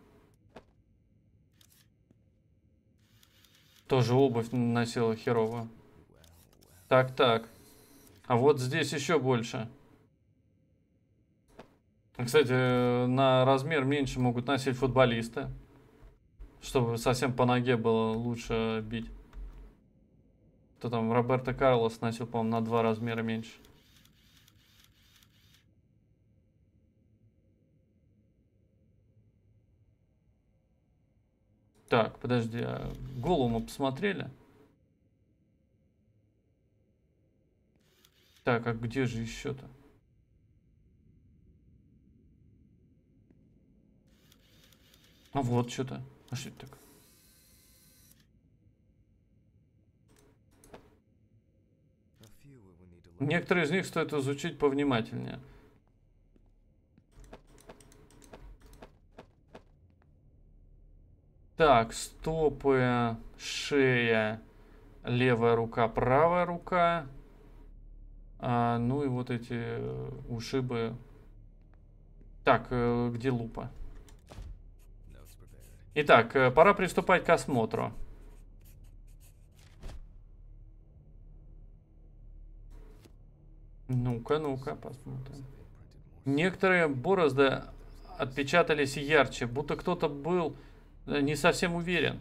A: Тоже обувь носила херово. Так. А вот здесь еще больше. Кстати, на размер меньше могут носить футболисты. Чтобы совсем по ноге было лучше бить. То там Роберто Карлос носил, по-моему, на 2 размера меньше. Так, подожди, а голову мы посмотрели? Так, а где же еще-то? А вот что-то. А что это такое? Некоторые из них стоит изучить повнимательнее. Так, стопы, шея, левая рука, правая рука. Ну и вот эти ушибы. Так, где лупа? Итак, пора приступать к осмотру. Ну-ка, посмотрим. Некоторые борозды отпечатались ярче, будто кто-то был не совсем уверен.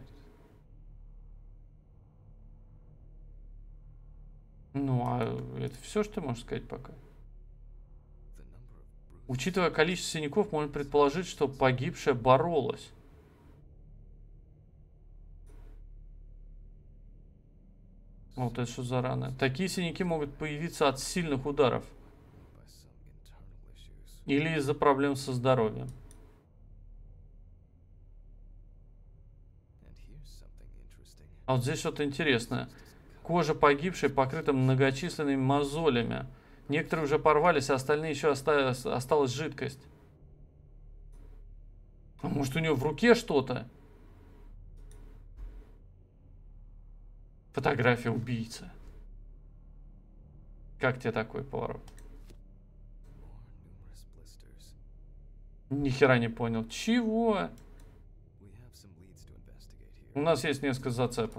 A: Ну, а это все, что ты можешь сказать пока? Учитывая количество синяков, можно предположить, что погибшая боролась. Вот это что за раны. Такие синяки могут появиться от сильных ударов. Или из-за проблем со здоровьем. А вот здесь что-то интересное. Кожа погибшей покрыта многочисленными мозолями. Некоторые уже порвались, а остальные еще осталась жидкость. А может, у нее в руке что-то? Фотография убийцы. Как тебе такой поворот? Ни хера не понял. Чего? У нас есть несколько зацепок.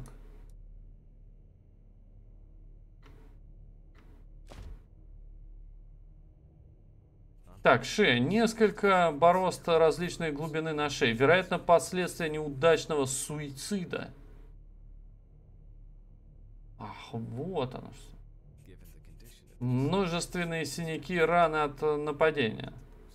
A: Так, шея. Несколько борозд различной глубины на шее. Вероятно, последствия неудачного суицида. Ах, вот оно что. Множественные синяки и раны от нападения.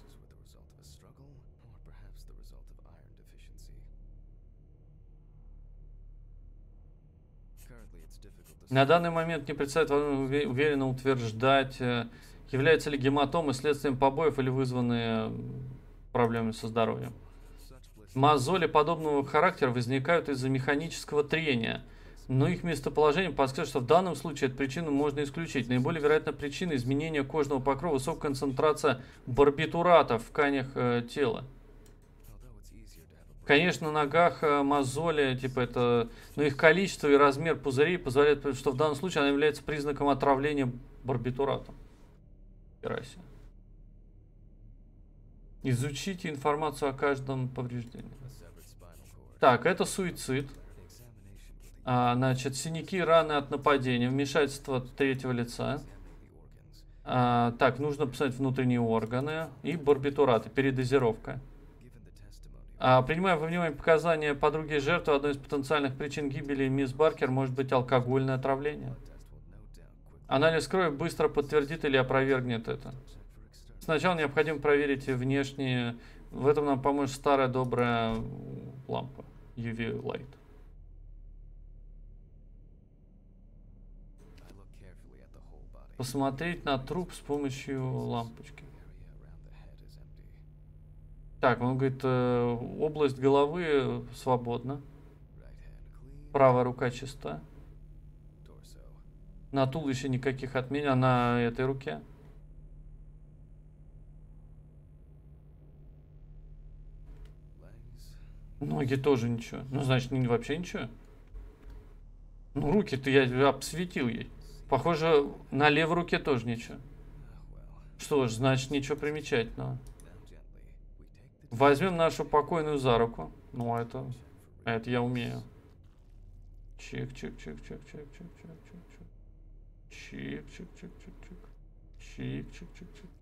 A: На данный момент не предстоит уверенно утверждать, является ли гематомы следствием побоев или вызванные проблемами со здоровьем. Мозоли подобного характера возникают из-за механического трения, но их местоположение подскажет, что в данном случае эту причину можно исключить. Наиболее вероятная причина изменения кожного покрова — высокая концентрация барбитуратов в тканях тела. Конечно, на ногах мозоли, типа это, но их количество и размер пузырей позволяет, что в данном случае она является признаком отравления барбитуратом. Изучите информацию о каждом повреждении. Так, это суицид. Значит, синяки, раны от нападения, вмешательство третьего лица. Так, нужно посмотреть внутренние органы и барбитураты, передозировка. Принимая во внимание показания подруги жертвы, одной из потенциальных причин гибели мисс Баркер может быть алкогольное отравление. Анализ крови быстро подтвердит или опровергнет это. Сначала необходимо проверить внешние. В этом нам поможет старая добрая лампа UV Light. Посмотреть на труп с помощью лампочки. Так, он говорит, область головы свободна. Правая рука чиста. На туловище никаких отметин, а на этой руке. Ноги тоже ничего. Ну, значит, вообще ничего. Ну, руки-то я обсветил ей. Похоже, на левой руке тоже ничего. Что ж, значит, ничего примечательного. Возьмем нашу покойную за руку. Ну, это я умею. Чик, чик, чик, чик, чик, чик, чик, чик, чик. Чик, чик, чик, чик, чик. Чик, чик, чик, чик.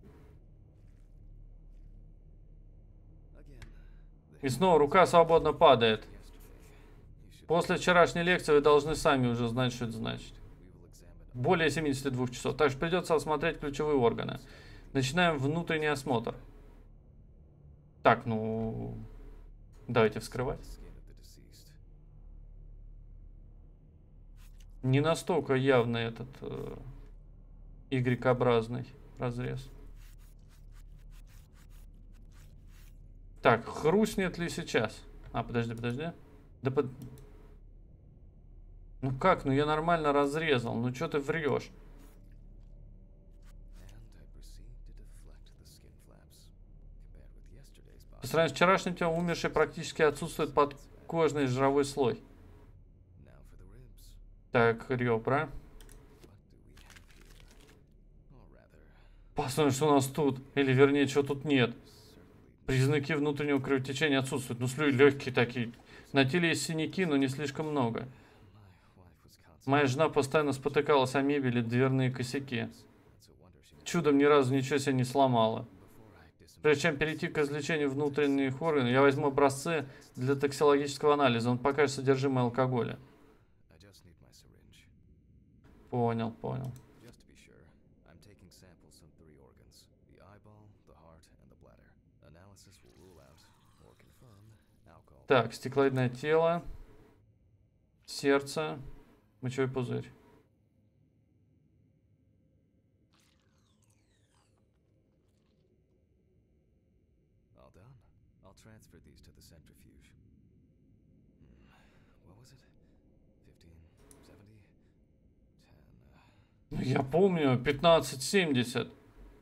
A: И снова рука свободно падает. После вчерашней лекции вы должны сами уже знать, что это значит. Более 72 часов. Так что придется осмотреть ключевые органы. Начинаем внутренний осмотр. Так, ну... Давайте вскрывать. Не настолько явный этот Y-образный разрез. Так, хрустнет ли сейчас? А, подожди. Да под... Ну как? Ну я нормально разрезал. Ну что ты врешь? По сравнению с вчерашним телом умерший практически отсутствует подкожный жировой слой. Так, ребра. Посмотрим, что у нас тут. Или вернее, что тут нет. Признаки внутреннего кровотечения отсутствуют. Ну, слюи легкие такие. На теле есть синяки, но не слишком много. Моя жена постоянно спотыкалась о мебели, дверные косяки. Чудом ни разу ничего себе не сломала. Прежде чем перейти к извлечению внутренних органов, я возьму образцы для токсикологического анализа. Он покажет содержимое алкоголя. Понял. Так, стеклоидное тело, сердце, мочевой пузырь. Ну, я помню, 1570.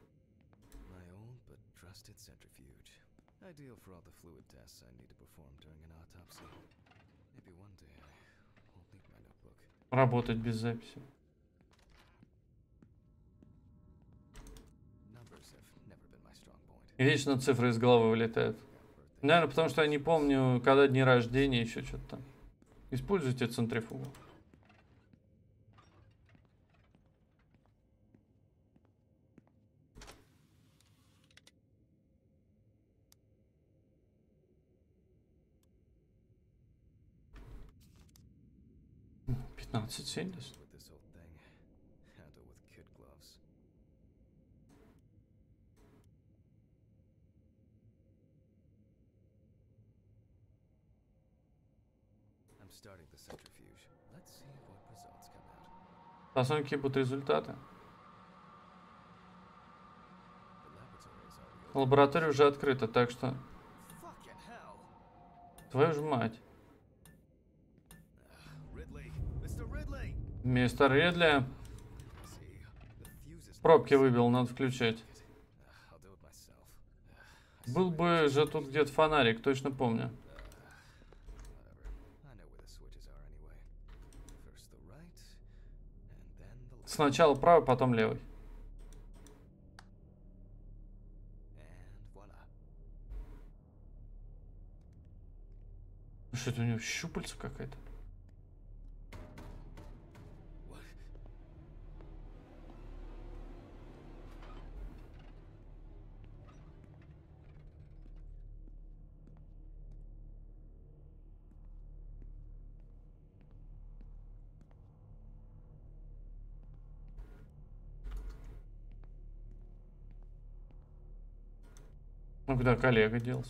A: Работать без записи. Вечно цифры из головы вылетают. Наверное, потому что я не помню, когда дни рождения, еще что-то там. Используйте центрифугу. $15.70. Посмотрим, какие будут результаты. Лаборатория уже открыта, так что... Твою ж мать. Мистер Ридли. Пробки выбил, надо включать. Был бы же тут где-то фонарик, точно помню. Сначала правый, потом левый. Что это у него, щупальца какая-то? Ну куда коллега делся?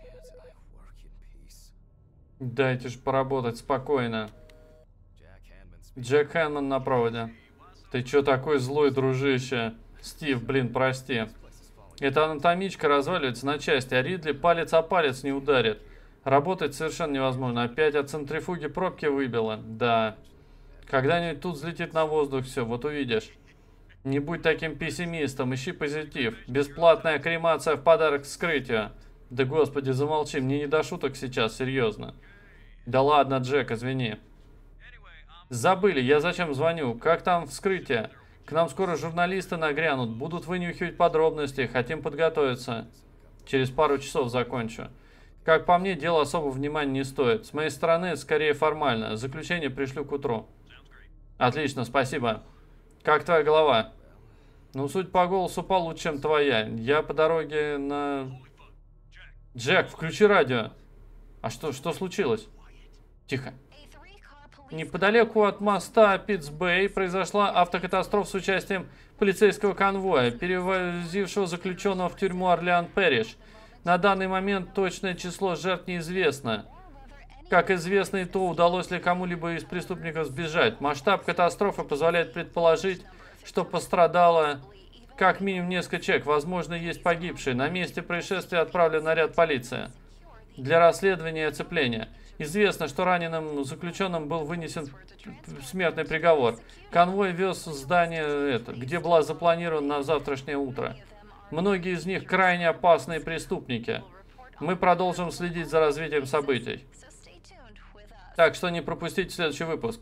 A: Дайте же поработать спокойно. Джек Хэнман на проводе. Ты чё такой злой, дружище? Стив, блин, прости. Эта анатомичка разваливается на части, а Ридли палец о палец не ударит. Работать совершенно невозможно. Опять от центрифуги пробки выбило. Да. Когда-нибудь тут взлетит на воздух все, вот увидишь. Не будь таким пессимистом, ищи позитив. Бесплатная кремация в подарок к вскрытию. Да господи, замолчи, мне не до шуток сейчас, серьезно. Да ладно, Джек, извини. Забыли, я зачем звоню? Как там вскрытие? К нам скоро журналисты нагрянут, будут вынюхивать подробности, хотим подготовиться. Через пару часов закончу. Как по мне, дело особого внимания не стоит. С моей стороны, это скорее формально. Заключение пришлю к утру. Отлично, спасибо. Как твоя голова? Ну, суть по голосу получше, чем твоя. Я по дороге на... Джек, включи радио. А что случилось? Тихо. Неподалеку от моста Питтс-Бэй произошла автокатастрофа с участием полицейского конвоя, перевозившего заключенного в тюрьму Орлеан-Пэриш. На данный момент точное число жертв неизвестно. Как известно и то, удалось ли кому-либо из преступников сбежать. Масштаб катастрофы позволяет предположить, что пострадало как минимум несколько человек. Возможно, есть погибшие. На месте происшествия отправлен наряд полиции для расследования и оцепления. Известно, что раненым заключенным был вынесен смертный приговор. Конвой вез в здание, где была запланирована на завтрашнее утро. Многие из них крайне опасные преступники. Мы продолжим следить за развитием событий. Так что не пропустите следующий выпуск.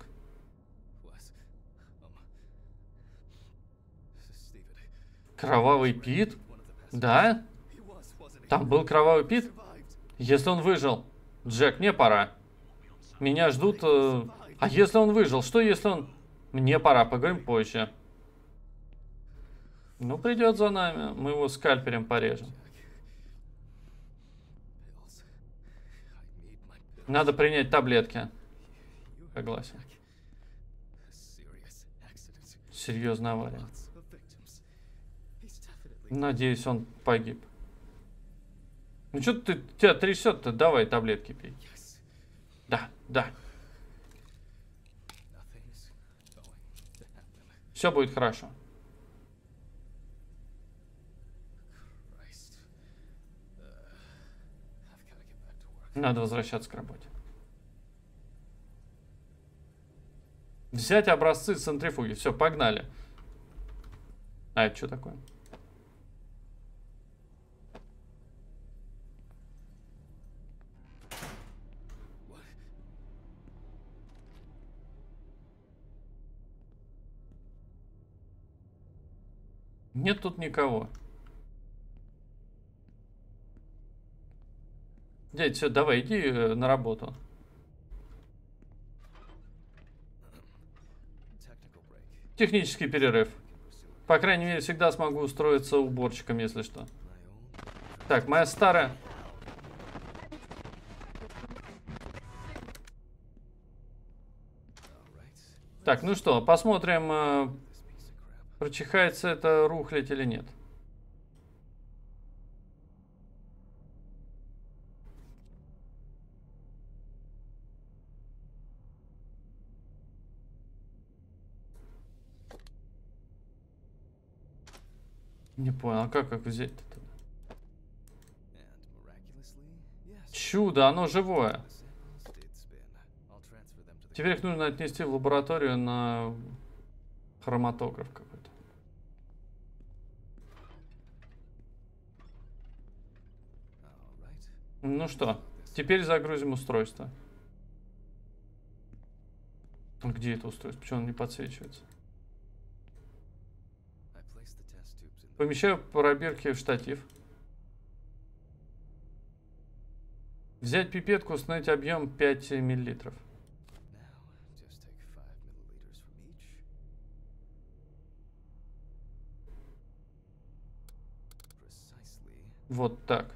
A: Кровавый Пит? Да? Там был Кровавый Пит? Если он выжил. Джек, мне пора. Меня ждут... А если он выжил? Что если он... Мне пора, поговорим позже. Ну, придет за нами. Мы его скальпелем порежем. Надо принять таблетки. Согласен. Серьезная авария. Надеюсь, он погиб. Ну что ты тебя трясет-то? Давай таблетки пей. Да. Все будет хорошо. Надо возвращаться к работе. Взять образцы центрифуги. Все, погнали. А это что такое? Нет тут никого. Дядь, все, давай, иди на работу. Технический перерыв. По крайней мере, всегда смогу устроиться уборщиком, если что. Так, моя старая... Так, ну что, посмотрим, прочихается это рухлядь или нет. Не понял, а как взять-то? Чудо, оно живое. Теперь их нужно отнести в лабораторию на хроматограф какой-то. Ну что, теперь загрузим устройство. Где это устройство? Почему оно не подсвечивается? Помещаю пробирки в штатив. Взять пипетку, установить объем 5 миллилитров. Вот так.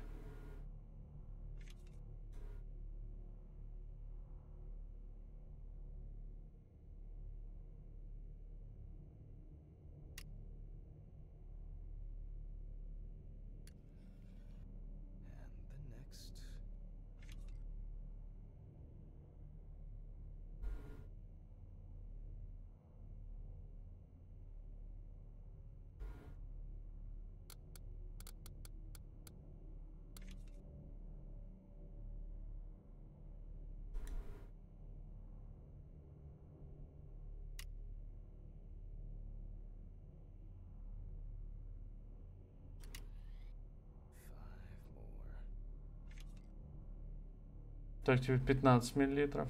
A: Так, тебе 15 миллилитров.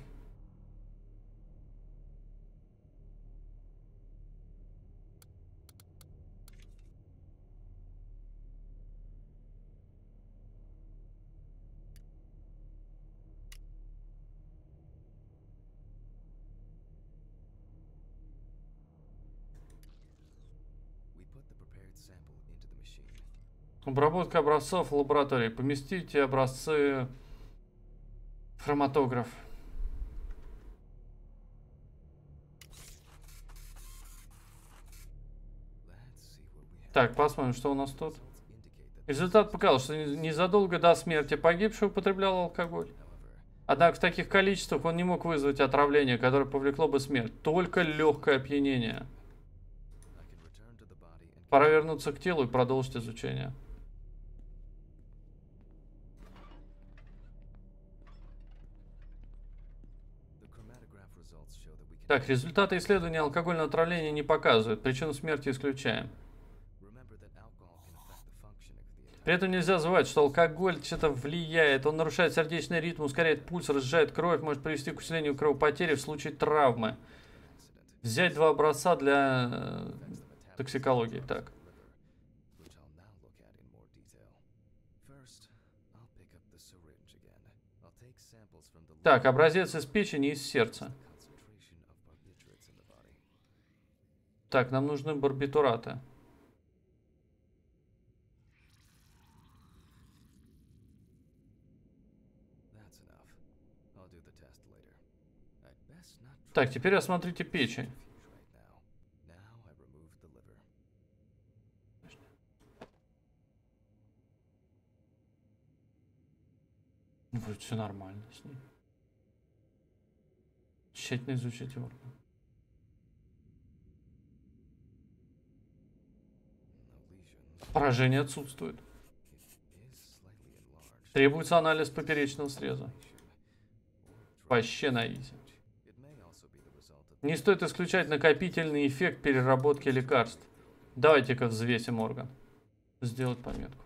A: Обработка образцов в лаборатории. Поместите образцы в хроматограф. Так, посмотрим, что у нас тут. Результат показал, что незадолго до смерти погибший употреблял алкоголь. Однако в таких количествах он не мог вызвать отравление, которое повлекло бы смерть. Только легкое опьянение. Пора вернуться к телу и продолжить изучение. Так, результаты исследования алкогольного отравления не показывают. Причину смерти исключаем. При этом нельзя забывать, что алкоголь что-то влияет. Он нарушает сердечный ритм, ускоряет пульс, разжижает кровь, может привести к усилению кровопотери в случае травмы. Взять 2 образца для токсикологии. Так. Так, образец из печени и из сердца. Так, нам нужны барбитураты. Так, теперь осмотрите печень. Вроде все нормально с ней. Тщательно изучите орган. Поражение отсутствует. Требуется анализ поперечного среза. Вообще на изи. Не стоит исключать накопительный эффект переработки лекарств. Давайте-ка взвесим орган. Сделать пометку.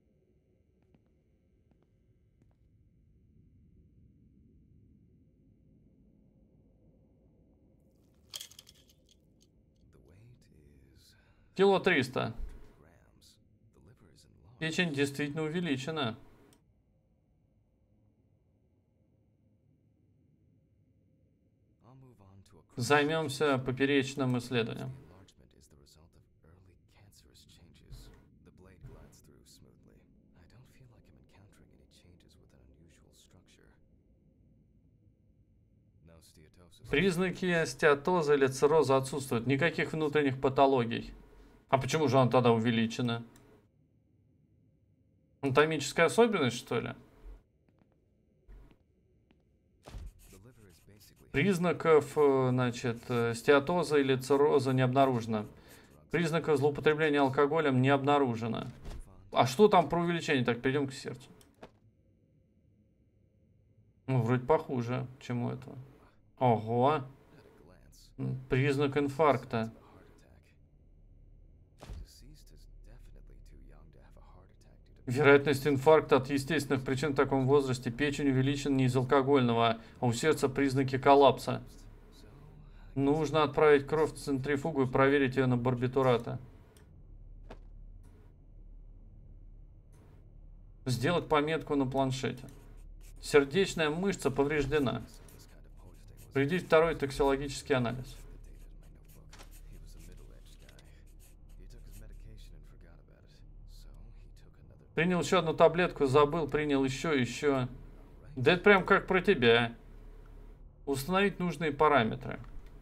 A: Кило 300. Печень действительно увеличена. Займемся поперечным исследованием. Признаки стеатоза или цирроза отсутствуют. Никаких внутренних патологий. А почему же она тогда увеличена? Анатомическая особенность, что ли? Признаков, значит, стеатоза или цирроза не обнаружено. Признаков злоупотребления алкоголем не обнаружено. А что там про увеличение? Так, перейдем к сердцу. Ну, вроде похуже, чем у этого. Ого. Признак инфаркта. Вероятность инфаркта от естественных причин в таком возрасте. Печень увеличена не из алкогольного, а у сердца признаки коллапса. Нужно отправить кровь в центрифугу и проверить ее на барбитураты. Сделать пометку на планшете. Сердечная мышца повреждена. Проведите второй токсикологический анализ. Принял еще одну таблетку, забыл, принял еще. Да это прям как про тебя. Установить нужные параметры.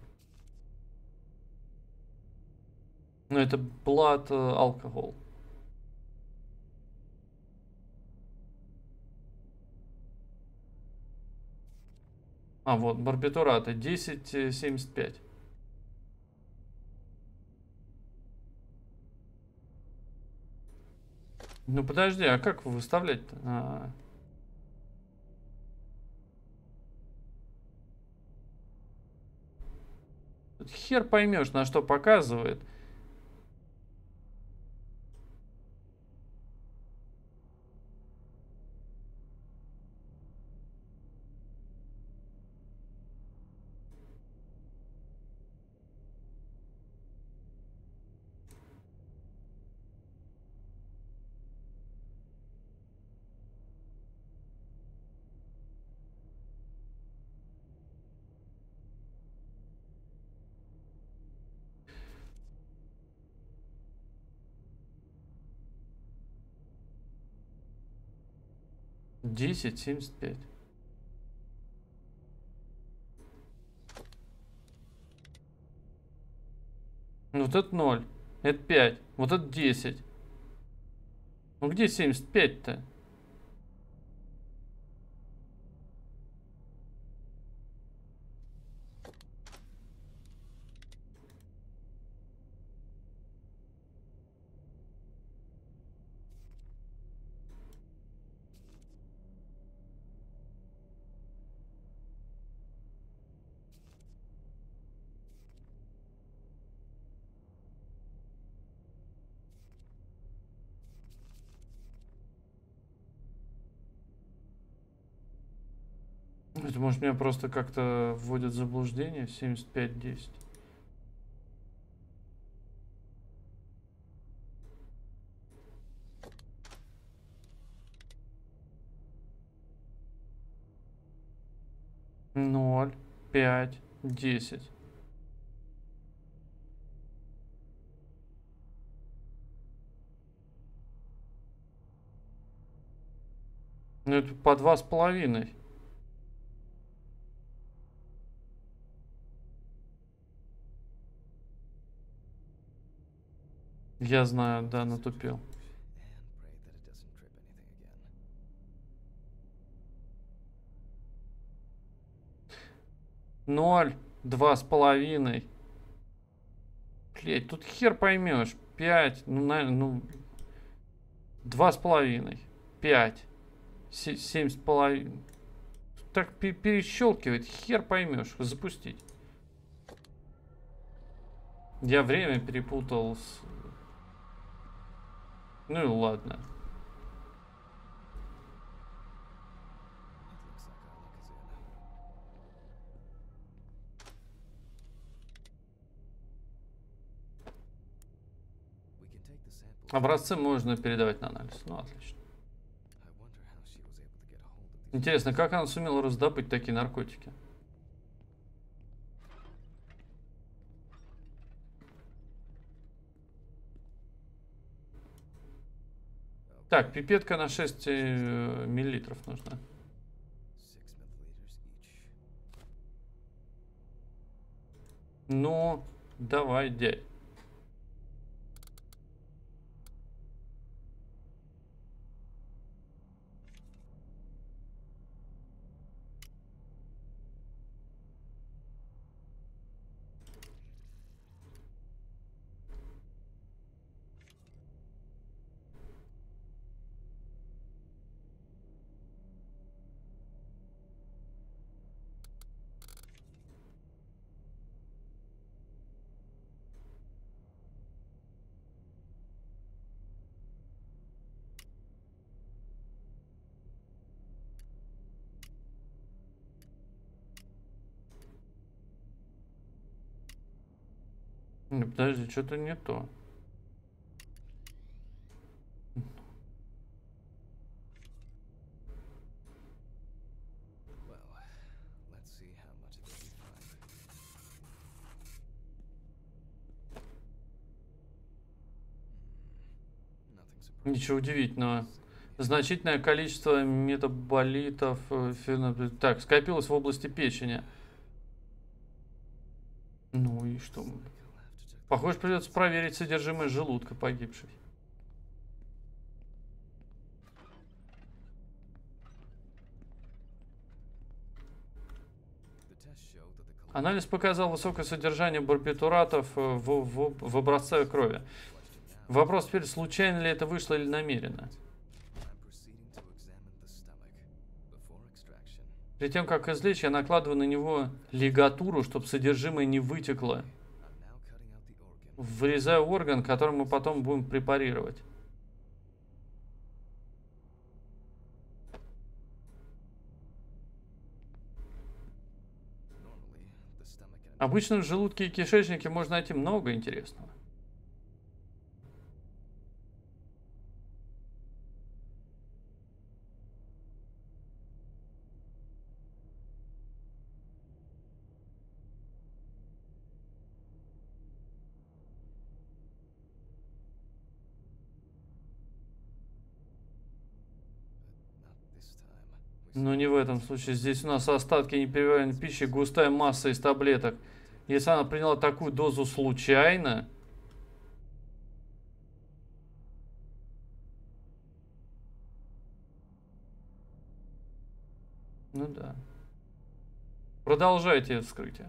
A: Ну, это blood alcohol. А, вот, барбитураты. 10,75. Ну, подожди, а как выставлять-то? Хер поймешь, на что показывает. 10,75. Вот это 0. Это 5. Вот это 10. Ну где 75-то? Это может меня просто как-то вводит в заблуждение. 75-10. Ноль, 5, 10. Ну это по 2,5. Я знаю, да, натупил. Ноль, 2,5. Блять, тут хер поймешь. 5, ну, наверное, ну... 2,5. 5. 7,5. Так перещелкивает, хер поймешь. Запустить. Я время перепутал с... Ну и ладно. Образцы можно передавать на анализ. Ну, отлично. Интересно, как она сумела раздобыть такие наркотики? Так, пипетка на 6 миллилитров нужна. Ну, давай, дядь. Не, подожди, что-то не то. Ничего удивительного. Значительное количество метаболитов так, скопилось в области печени. Ну и что? Похоже, придется проверить содержимое желудка погибшей. Анализ показал высокое содержание барбитуратов в образце крови. Вопрос теперь, случайно ли это вышло или намеренно? Перед тем, как извлечь, я накладываю на него лигатуру, чтобы содержимое не вытекло. Вырезаю орган, который мы потом будем препарировать. Обычно в желудке и кишечнике можно найти много интересного. Но не в этом случае. Здесь у нас остатки непереваренной пищи, густая масса из таблеток. Если она приняла такую дозу случайно... Ну да. Продолжайте вскрытие.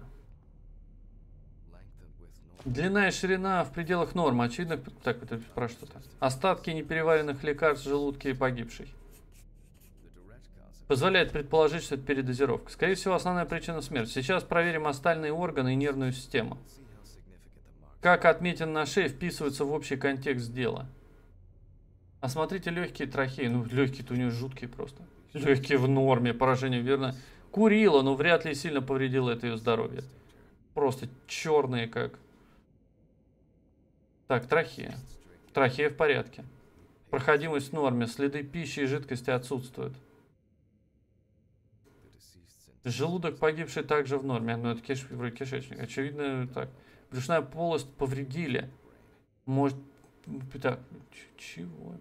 A: Длина и ширина в пределах нормы. Очевидно, так, это про что-то. Остатки непереваренных лекарств в желудке погибшей. Позволяет предположить, что это передозировка. Скорее всего, основная причина смерти. Сейчас проверим остальные органы и нервную систему. Как отметин на шее вписывается в общий контекст дела. Осмотрите легкие трахеи. Ну, легкие-то у нее жуткие просто. Легкие в норме, поражение верно. Курила, но вряд ли сильно повредило это ее здоровье. Просто черные как. Так, трахея. Трахея в порядке. Проходимость в норме. Следы пищи и жидкости отсутствуют. Желудок погибший также в норме. Ну, это кишечник. Очевидно, так. Брюшная полость повредили. Может... Так, чего?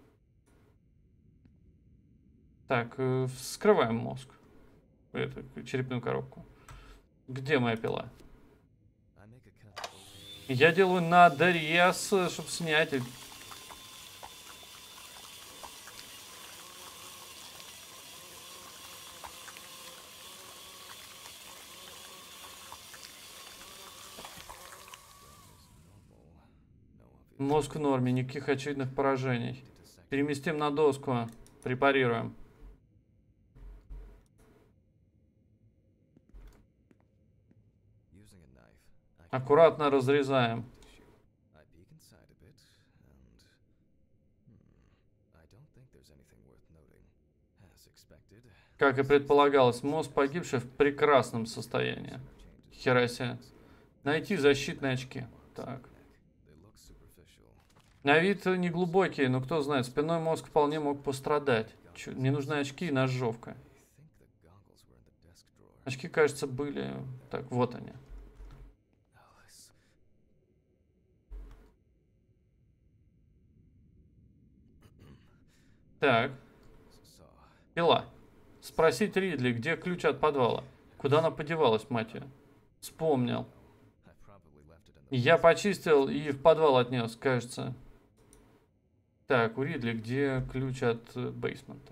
A: Так, вскрываем мозг. Эту черепную коробку. Где моя пила? Я делаю надрез, чтобы снять. Мозг в норме, никаких очевидных поражений. Переместим на доску. Препарируем. Аккуратно разрезаем. Как и предполагалось, мозг погибший в прекрасном состоянии. Херасе. Найти защитные очки. Так. На вид неглубокие, но кто знает, спинной мозг вполне мог пострадать. Мне нужны очки и ножовка. Очки, кажется, были... Так, вот они. Так. Пила. Спросить Ридли, где ключ от подвала. Куда она подевалась, мать ее? Вспомнил. Я почистил и в подвал отнес, кажется. Так, у Ридли, где ключ от бейсмента?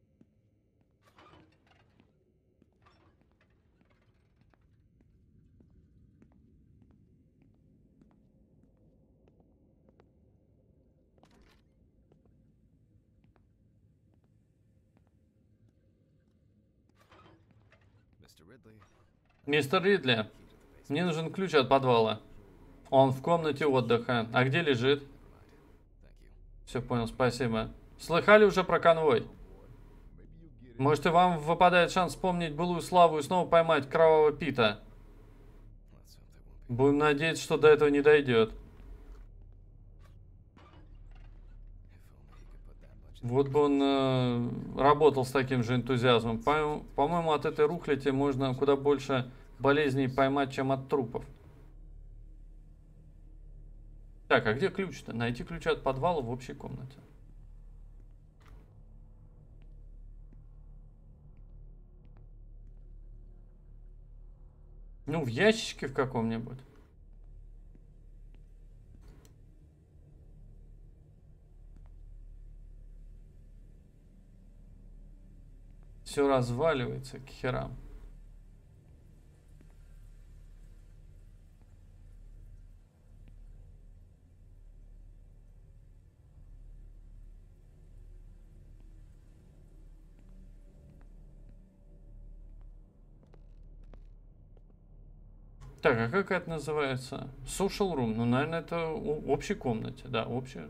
A: Мистер Ридли, мне нужен ключ от подвала. Он в комнате отдыха. А где лежит? Все понял, спасибо. Слыхали уже про конвой? Может, и вам выпадает шанс вспомнить былую славу и снова поймать кровавого Пита? Будем надеяться, что до этого не дойдет. Вот бы он работал с таким же энтузиазмом. По-моему, от этой рухляти можно куда больше болезней поймать, чем от трупов. Так, а где ключ-то? Найти ключ от подвала в общей комнате. Ну, в ящичке в каком-нибудь. Все разваливается к херам. Так, а как это называется? Social room. Ну, наверное, это в общей комнате. Да, общая.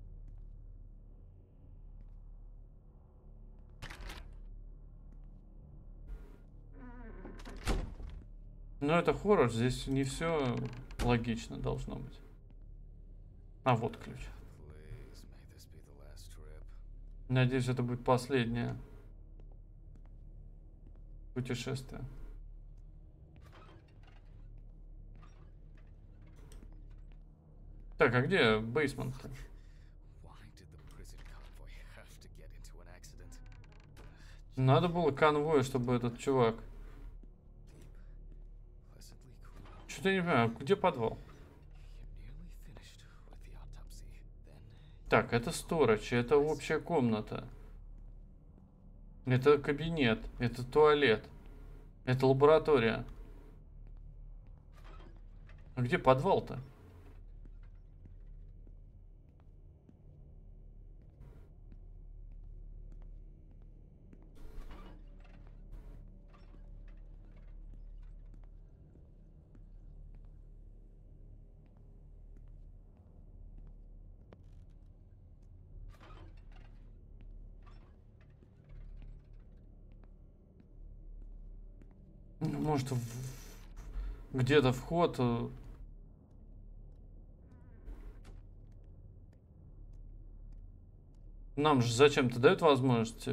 A: Но это хоррор. Здесь не все логично должно быть. А вот ключ. Надеюсь, это будет последнее путешествие. Так, а где бейсмент-то? Надо было конвой, чтобы этот чувак... Что-то я не понимаю, где подвал? Так, это сторож, это общая комната. Это кабинет, это туалет, это лаборатория. А где подвал-то? Ну, может, где-то вход... Нам же зачем-то дают возможность...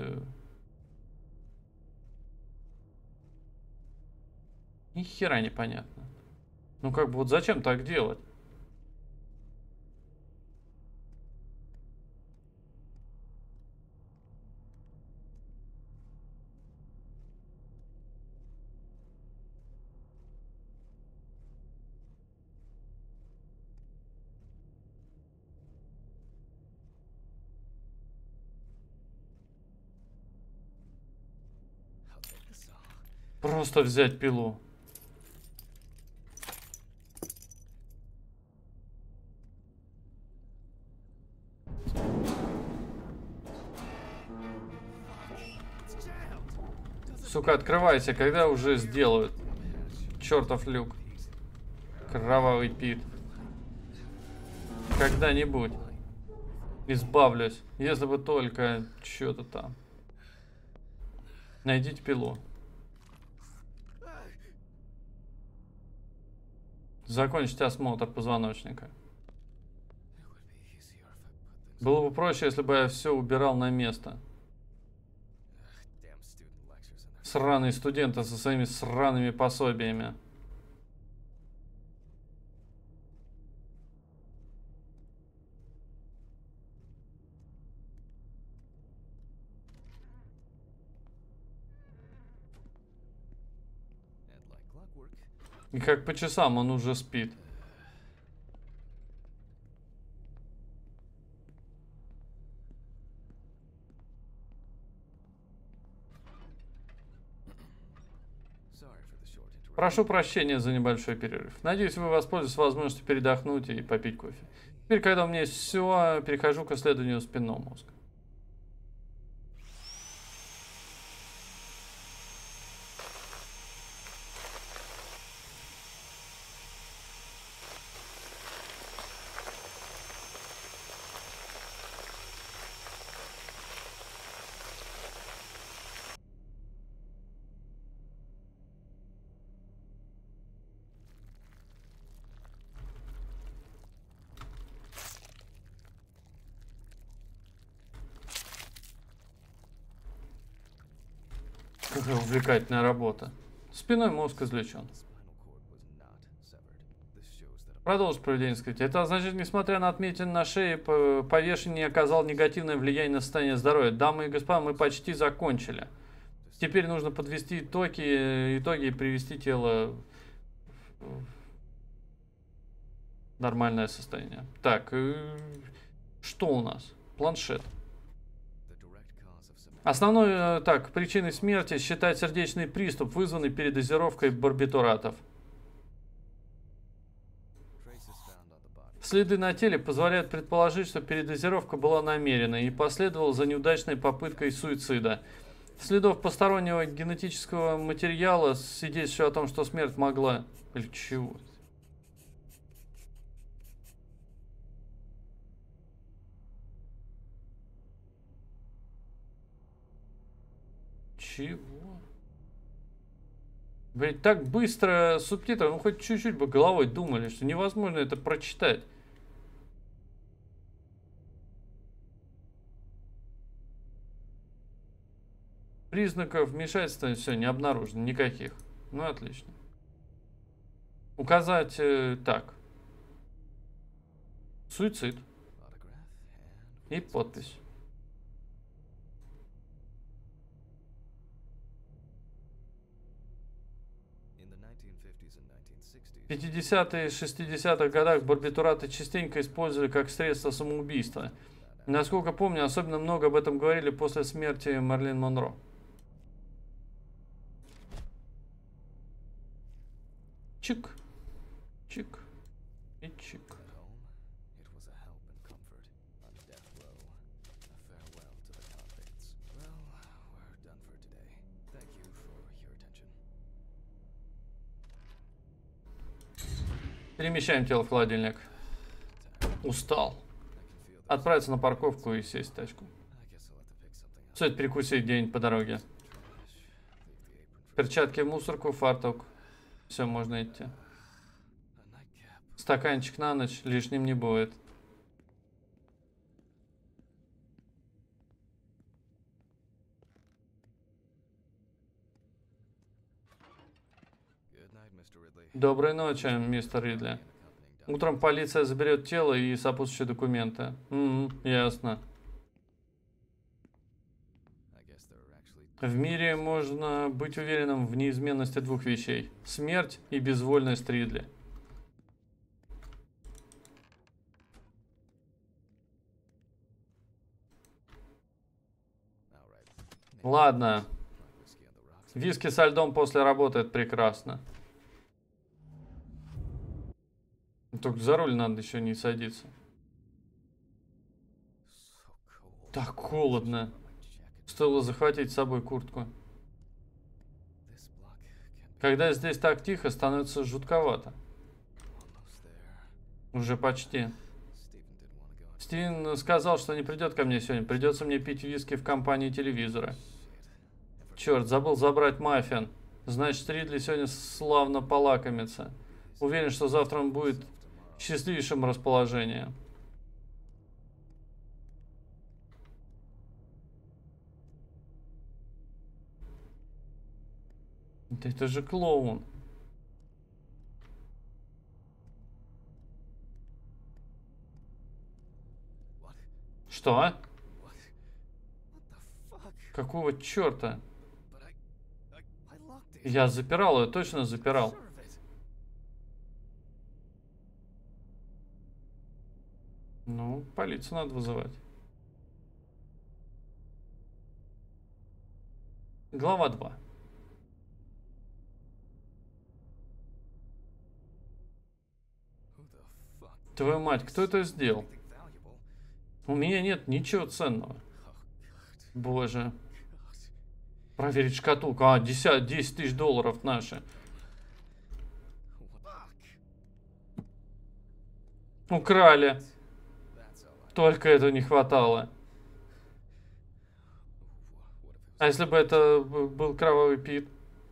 A: Ни хера непонятно. Ну как бы вот зачем так делать? Просто взять пилу. Сука, открывайся, когда уже сделают. Чертов люк. Кровавый Пит. Когда-нибудь избавлюсь. Если бы только что-то там. Найдите пилу. Закончить осмотр позвоночника. Было бы проще, если бы я все убирал на место. Сраные студенты со своими сраными пособиями. И как по часам он уже спит. Прошу прощения за небольшой перерыв. Надеюсь, вы воспользуетесь возможностью передохнуть и попить кофе. Теперь, когда у меня есть все, перехожу к исследованию спинного мозга. Какая увлекательная работа. Спинной мозг извлечен. Продолжить проведение вскрытия. Это означает, несмотря на отметины на шее, повешение оказал негативное влияние на состояние здоровья. Дамы и господа, мы почти закончили. Теперь нужно подвести итоги и привести тело в нормальное состояние. Так, что у нас? Планшет. Основной, причиной смерти считать сердечный приступ, вызванный передозировкой барбитуратов. Следы на теле позволяют предположить, что передозировка была намеренной и последовала за неудачной попыткой суицида. Следов постороннего генетического материала, свидетельствующего о том, что смерть могла... Или чего? Чего? Блять, так быстро субтитры, ну хоть чуть-чуть бы головой думали, что невозможно это прочитать. Признаков вмешательства все не обнаружено, никаких. Ну отлично. Указать так. Суицид. И подпись. В 50-е и 60-х годах барбитураты частенько использовали как средство самоубийства. Насколько помню, особенно много об этом говорили после смерти Мэрилин Монро. Чик, чик и чик. Перемещаем тело в холодильник. Устал. Отправиться на парковку и сесть в тачку. Стоит перекусить где-нибудь по дороге. Перчатки в мусорку, фартук. Все, можно идти. Стаканчик на ночь лишним не будет. Доброй ночи, мистер Ридли. Утром полиция заберет тело и сопутствующие документы. Ясно. В мире можно быть уверенным в неизменности двух вещей. Смерть и безвольность Ридли. Ладно. Виски со льдом после работает прекрасно. Только за руль надо еще не садиться. Так холодно. Стоило захватить с собой куртку. Когда здесь так тихо, становится жутковато. Уже почти. Стивен сказал, что не придет ко мне сегодня. Придется мне пить виски в компании телевизора. Черт, забыл забрать маффин. Значит, Ридли сегодня славно полакомится. Уверен, что завтра он будет в счастливейшем расположении. Да это же клоун. Что? Какого черта? Я запирал ее, точно запирал. Ну, полицию надо вызывать. Глава 2. Твою мать, кто это сделал? У меня нет ничего ценного. Боже. Проверить шкатулку. 10 тысяч долларов наши. Украли. Только этого не хватало. А если бы это был кровавый Пит?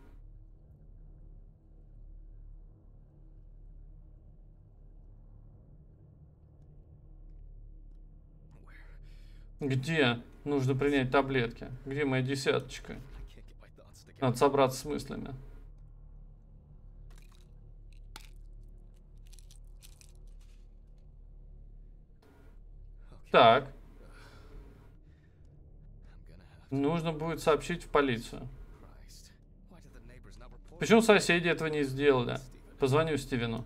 A: Где? Нужно принять таблетки. Где моя десяточка? Надо собраться с мыслями. Так. Нужно будет сообщить в полицию. Почему соседи этого не сделали? Позвоню Стивену.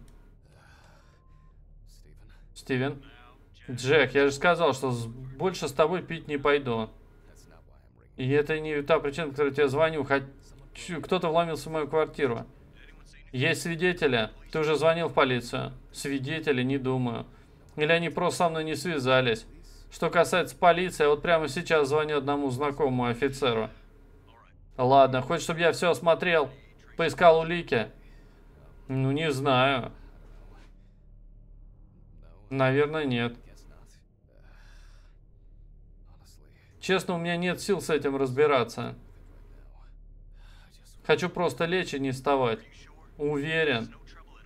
A: Стивен? Джек, я же сказал, что больше с тобой пить не пойду. И это не та причина, по которой я тебе звоню. Кто-то вломился в мою квартиру. Есть свидетели? Ты уже звонил в полицию? Свидетели? Не думаю. Или они просто со мной не связались. Что касается полиции, я вот прямо сейчас звоню одному знакомому офицеру. Ладно, хочешь, чтобы я все осмотрел? Поискал улики? Ну, не знаю. Наверное, нет. Честно, у меня нет сил с этим разбираться. Хочу просто лечь и не вставать. Уверен.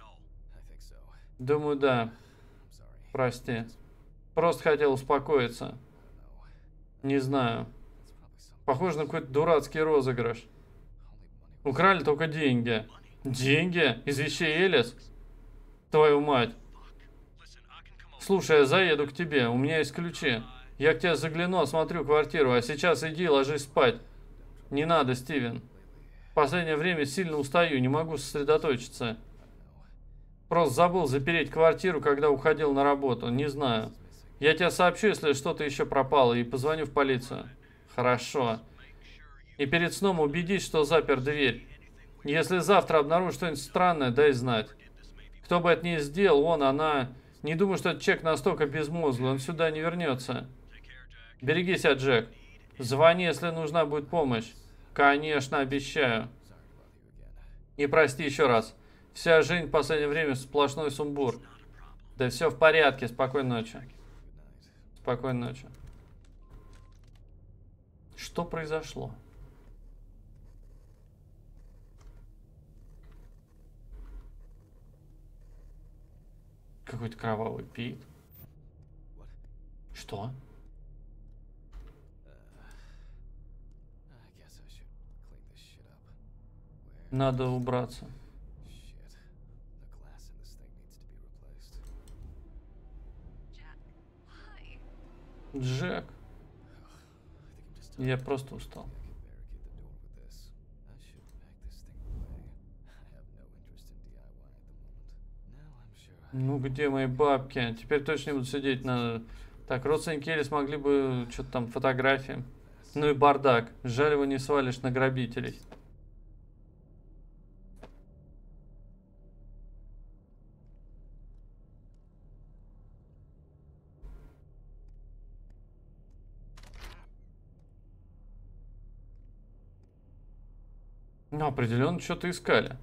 A: Думаю, да. Прости. Просто хотел успокоиться. Не знаю. Похоже на какой-то дурацкий розыгрыш. Украли только деньги. Деньги? Из вещей Элис? Твою мать. Слушай, я заеду к тебе. У меня есть ключи. Я к тебе загляну, осмотрю квартиру. А сейчас иди, ложись спать. Не надо, Стивен. В последнее время сильно устаю, не могу сосредоточиться. Просто забыл запереть квартиру, когда уходил на работу. Не знаю. Я тебе сообщу, если что-то еще пропало, и позвоню в полицию. Хорошо. И перед сном убедись, что запер дверь. Если завтра обнаружишь что-нибудь странное, дай знать. Кто бы это ни сделал, он, она... Не думаю, что этот человек настолько безмозглый, он сюда не вернется. Береги себя, Джек. Звони, если нужна будет помощь. Конечно, обещаю. И прости еще раз. Вся жизнь в последнее время сплошной сумбур. Да все в порядке, спокойной ночи. Спокойной ночи. Что произошло? Какой-то кровавый Пит. Что? Надо убраться. Джек. Я просто устал. Ну где мои бабки? Теперь точно не буду сидеть на... Так, родственники Элли смогли бы что-то там, фотографии. Ну и бардак. Жаль, его не свалишь на грабителей. Ну, определенно что-то искали.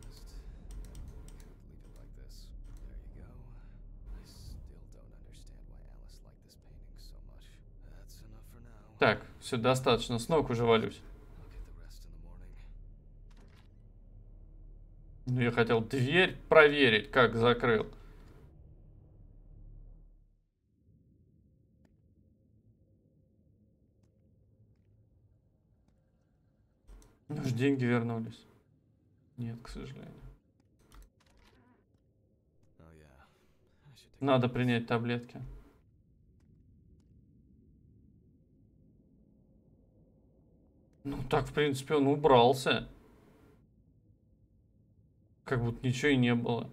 A: Так, все, достаточно. С ног уже валюсь. Ну, я хотел дверь проверить, как закрыл. Ну, ж деньги вернулись. Нет, к сожалению. Надо принять таблетки. Ну, так, в принципе, он убрался. Как будто ничего и не было.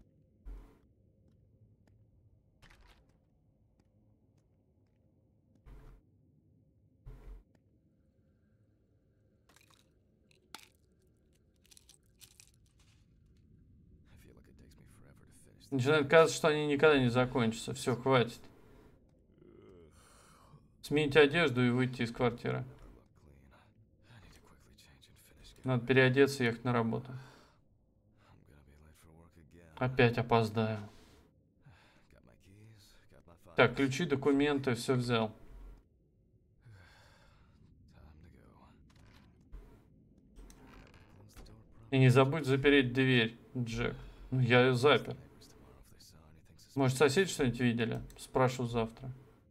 A: Начинает казаться, что они никогда не закончатся. Все, хватит. Сменить одежду и выйти из квартиры. Надо переодеться и ехать на работу. Опять опоздаю. Так, ключи, документы, все взял. И не забудь запереть дверь, Джек. Ну, я ее запер. Может, соседи что-нибудь видели? Спрошу завтра.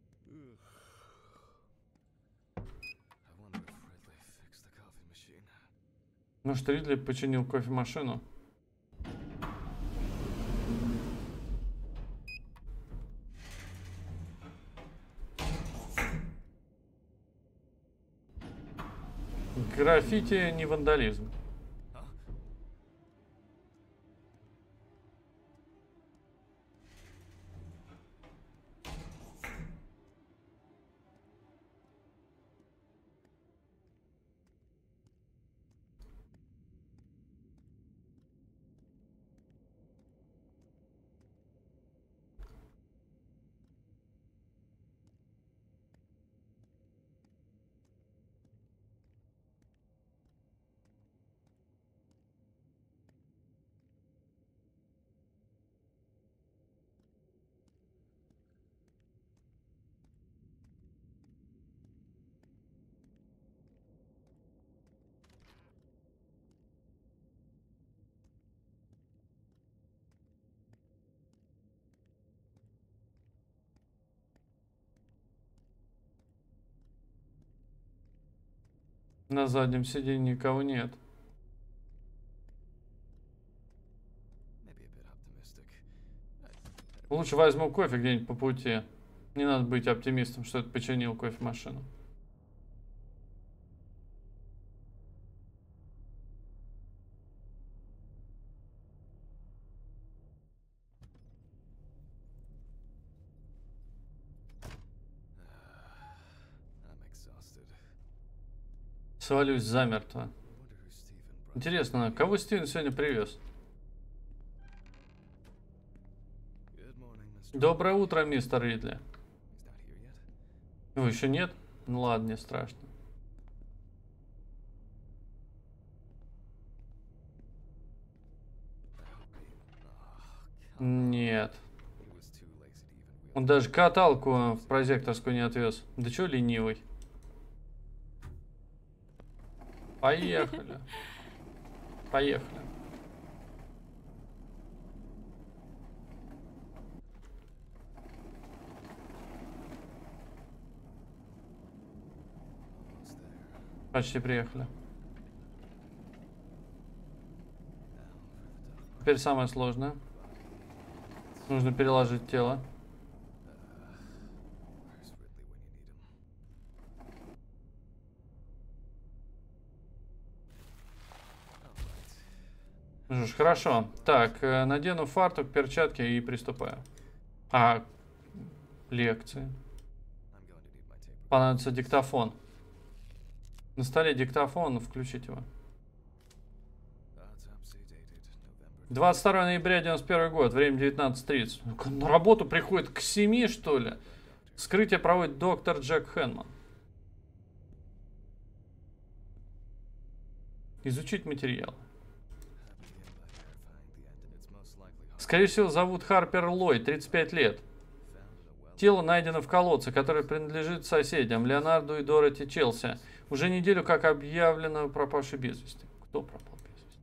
A: Может, Ридли починил кофемашину? Граффити не вандализм. На заднем сиденье никого нет. Лучше возьму кофе где-нибудь по пути. Не надо быть оптимистом, что это починил кофемашину. Свалюсь замертво. Интересно, кого Стивен сегодня привез? Доброе утро, мистер Ридли. Его еще нет? Ну ладно, не страшно. Нет. Он даже каталку в прозекторскую не отвез. Да чё ленивый? Поехали. Поехали. Почти приехали. Теперь самое сложное. Нужно переложить тело. Ну ж, хорошо. Так, надену фартук, перчатки и приступаю. Лекции. Понадобится диктофон. На столе диктофон, включить его. 22 ноября 91 год, время 19:30. На работу приходит к 7, что ли? Вскрытие проводит доктор Джек Хэнман. Изучить материал. Скорее всего, зовут Харпер Ллойд, 35 лет. Тело найдено в колодце, которое принадлежит соседям, Леонарду и Дороти Челси. Уже неделю как объявлено пропавшей без вести. Кто пропал без вести?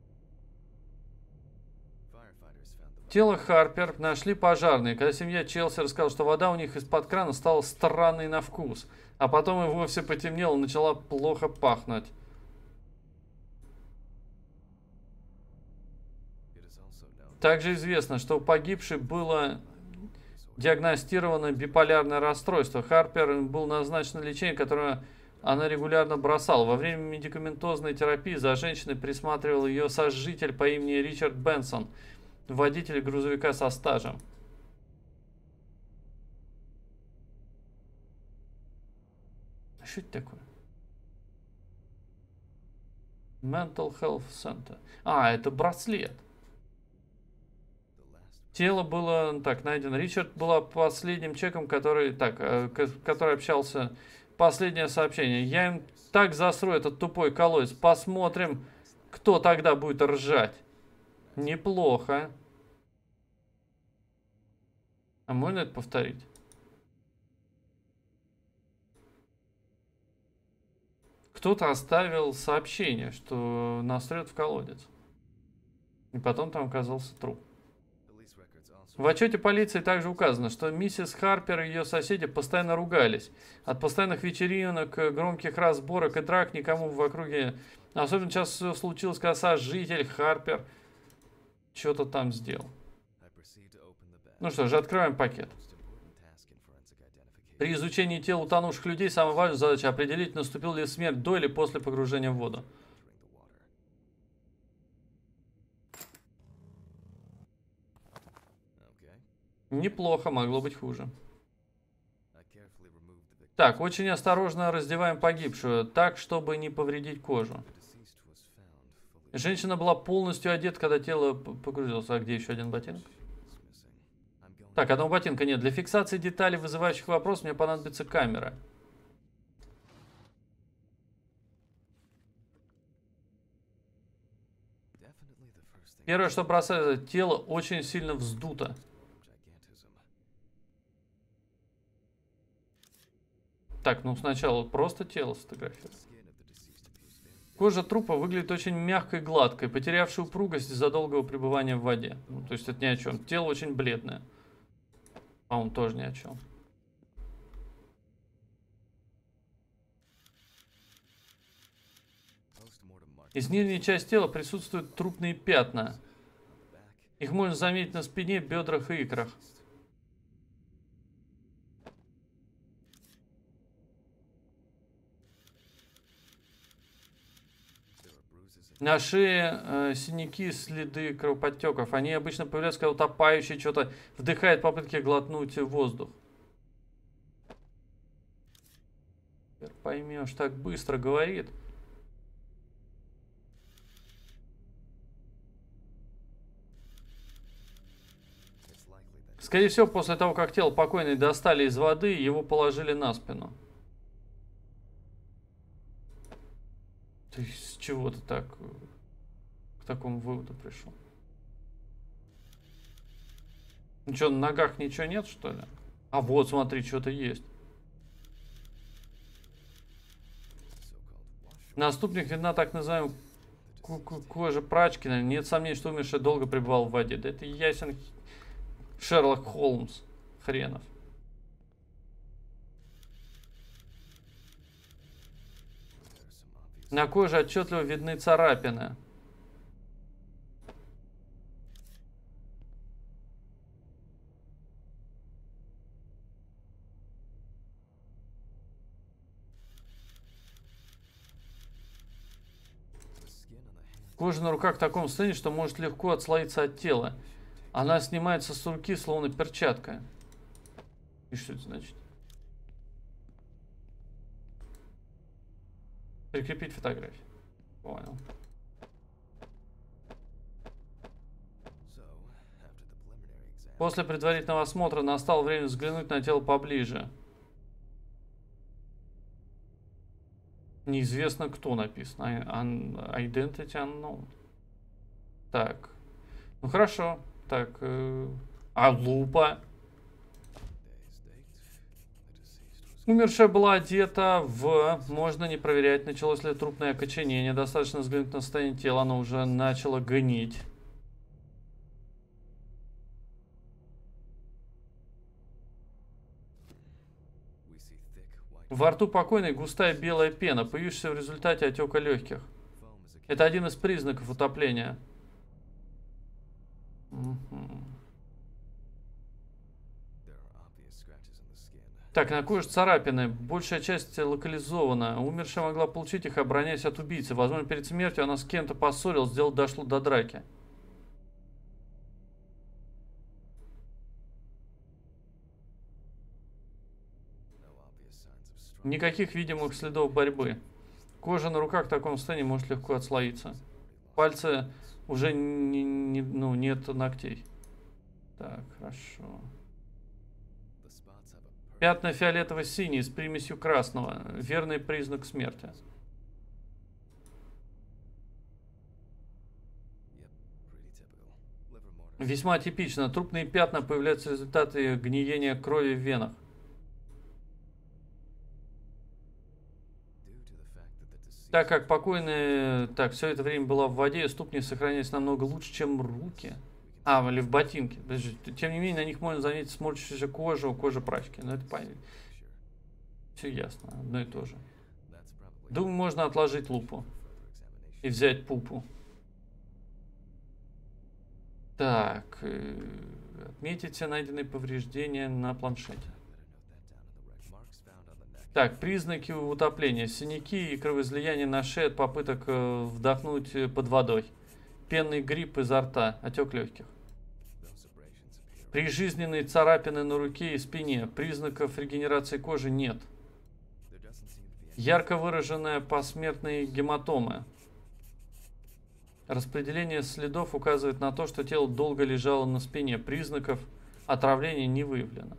A: Тело Харпер нашли пожарные, когда семья Челси рассказала, что вода у них из-под крана стала странной на вкус, а потом и вовсе потемнело и начала плохо пахнуть. Также известно, что у погибшей было диагностировано биполярное расстройство. Харпер был назначено лечение, которое она регулярно бросала. Во время медикаментозной терапии за женщиной присматривал ее сожитель по имени Ричард Бенсон, водитель грузовика со стажем. А что это такое? Mental Health Center. Это браслет. Тело было так найдено. Ричард была последним человеком, который общался. Последнее сообщение. Я им так засру этот тупой колодец. Посмотрим, кто тогда будет ржать. Неплохо. А можно это повторить? Кто-то оставил сообщение, что насрет в колодец. И потом там оказался труп. В отчете полиции также указано, что миссис Харпер и ее соседи постоянно ругались. От постоянных вечеринок, громких разборок и драк никому в округе... Особенно часто все случилось, когда сожитель Харпер что-то там сделал. Ну что же, открываем пакет. При изучении тел утонувших людей самая важная задача определить, наступила ли смерть до или после погружения в воду. Неплохо, могло быть хуже. Так, очень осторожно раздеваем погибшую, так, чтобы не повредить кожу. Женщина была полностью одета, когда тело погрузилось. А где еще один ботинок? Так, одного ботинка нет. Для фиксации деталей, вызывающих вопрос, мне понадобится камера. Первое, что бросается, тело очень сильно вздуто. Так, ну сначала просто тело сфотографировать. Кожа трупа выглядит очень мягкой и гладкой, потерявшей упругость из-за долгого пребывания в воде. Ну, то есть это ни о чем. Тело очень бледное. По-моему, тоже ни о чем. Из нижней части тела присутствуют трупные пятна. Их можно заметить на спине, бедрах и икрах. На шее синяки, следы кровоподтеков. Они обычно появляются, когда утопающий что-то вдыхает в попытке глотнуть воздух. Поймешь, так быстро говорит. Скорее всего, после того, как тело покойной достали из воды, его положили на спину. Ты с чего ты так к такому выводу пришел? Ну что, на ногах ничего нет, что ли? А вот, смотри, что-то есть. На ступнях видна так называемая кожа прачкина. Нет сомнений, что умерший долго пребывал в воде. Да это ясен Шерлок Холмс. Хренов. На коже отчетливо видны царапины. Кожа на руках в таком состоянии, что может легко отслоиться от тела. Она снимается с руки, словно перчатка. И что это значит? Прикрепить фотографию. Понял. После предварительного осмотра настало время взглянуть на тело поближе. Неизвестно, кто написано. Identity unknown. Так. Ну хорошо. Так. А лупа? Умершая была одета в... Можно не проверять, началось ли трупное окоченение. Достаточно взглянуть на состояние тела. Оно уже начало гнить. Во рту покойной густая белая пена, появившаяся в результате отека легких. Это один из признаков утопления. Так, на коже царапины. Большая часть локализована. Умершая могла получить их, обороняясь от убийцы. Возможно, перед смертью она с кем-то поссорилась, дело дошло до драки. Никаких видимых следов борьбы. Кожа на руках в таком состоянии может легко отслоиться. Пальцы уже нет ногтей. Так, хорошо. Пятна фиолетово-синие с примесью красного. Верный признак смерти. Весьма типично. Трупные пятна появляются в результате гниения крови в венах. Так как покойная все это время была в воде, ступни сохранялись намного лучше, чем руки. Или в ботинке. Тем не менее, на них можно заметить сморщившуюся кожу, кожа прачки. Но это понятно. Все ясно, одно и то же. Думаю, можно отложить лупу и взять пупу. Так, отметить все найденные повреждения на планшете. Так, признаки утопления. Синяки и кровоизлияние на шее от попыток вдохнуть под водой. Пенный грипп изо рта, отек легких. Прижизненные царапины на руке и спине. Признаков регенерации кожи нет. Ярко выраженная посмертные гематомы. Распределение следов указывает на то, что тело долго лежало на спине. Признаков отравления не выявлено.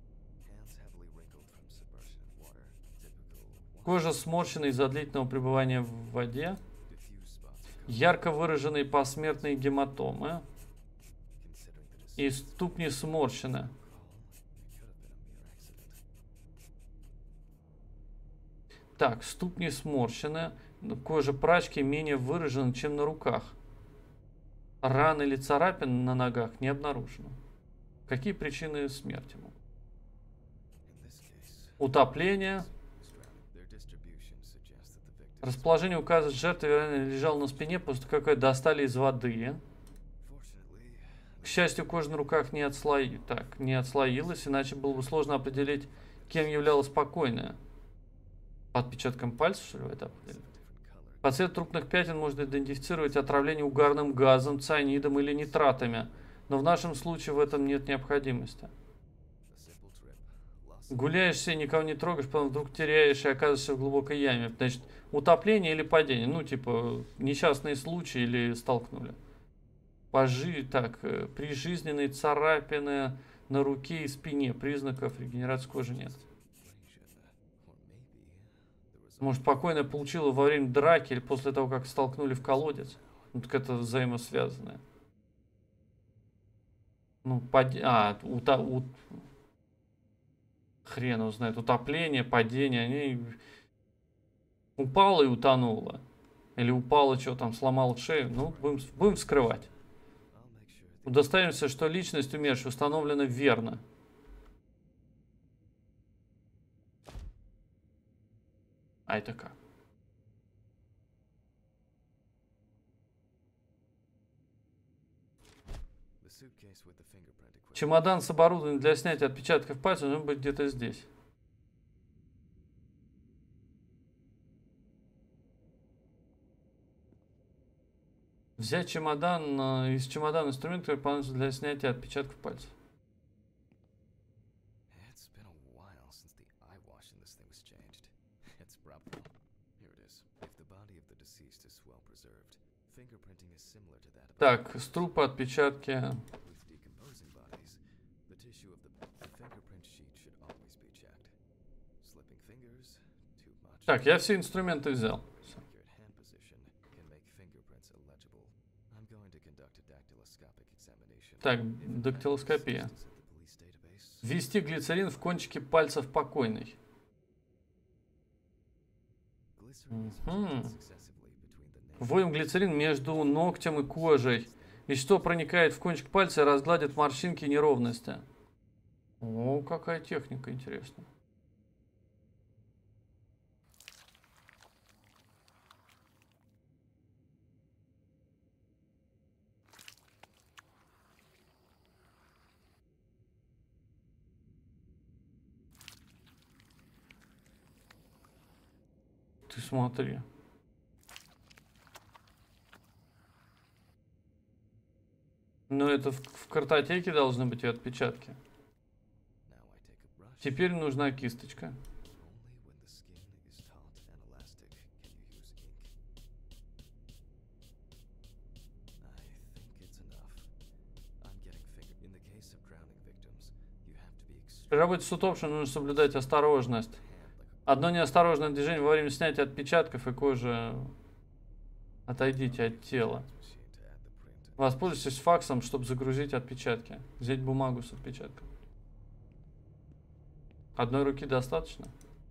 A: Кожа сморщена из-за длительного пребывания в воде. Ярко выраженные посмертные гематомы. И ступни сморщены. Так, ступни сморщены. Кожа прачки менее выражена, чем на руках. Ран или царапин на ногах не обнаружено. Какие причины смерти могут? Утопление. Расположение указывает, жертва, вероятно, лежала на спине, после того, как ее достали из воды. К счастью, кожа на руках не отслоилась, иначе было бы сложно определить, кем являлась покойная. По отпечаткам пальцев, что ли, это определить? По цвету трупных пятен можно идентифицировать отравление угарным газом, цианидом или нитратами, но в нашем случае в этом нет необходимости. Гуляешь себе, никого не трогаешь, потом вдруг теряешь и оказываешься в глубокой яме. Значит, утопление или падение. Ну, типа, несчастные случаи или столкнули. Прижизненные царапины на руке и спине. Признаков регенерации кожи нет. Может, покойная получила во время драки или после того, как столкнули в колодец? Ну, так это взаимосвязанное. Ну, хрен его знает. Утопление, падение. Они... Упала и утонула. Или упала, что там, сломала шею. Ну, будем вскрывать. Удостоверимся, что личность умершей установлена верно. А это как? Чемодан с оборудованием для снятия отпечатков пальцев должен быть где-то здесь. Взять чемодан, из чемодана инструмент, который понадобится для снятия отпечатков пальцев. Так, с трупа отпечатки. Так, я все инструменты взял. Так, дактилоскопия. Ввести глицерин в кончики пальцев покойной. Вводим глицерин между ногтем и кожей. Вещество проникает в кончик пальца и разгладит морщинки и неровности. О, какая техника интересная. Ты смотри. Но это в картотеке должны быть и отпечатки. Теперь нужна кисточка. При работе с утопшим нужно соблюдать осторожность. Одно неосторожное движение во время снятия отпечатков и кожи. Отойдите от тела. Воспользуйтесь факсом, чтобы загрузить отпечатки. Взять бумагу с отпечатком. Одной руки достаточно?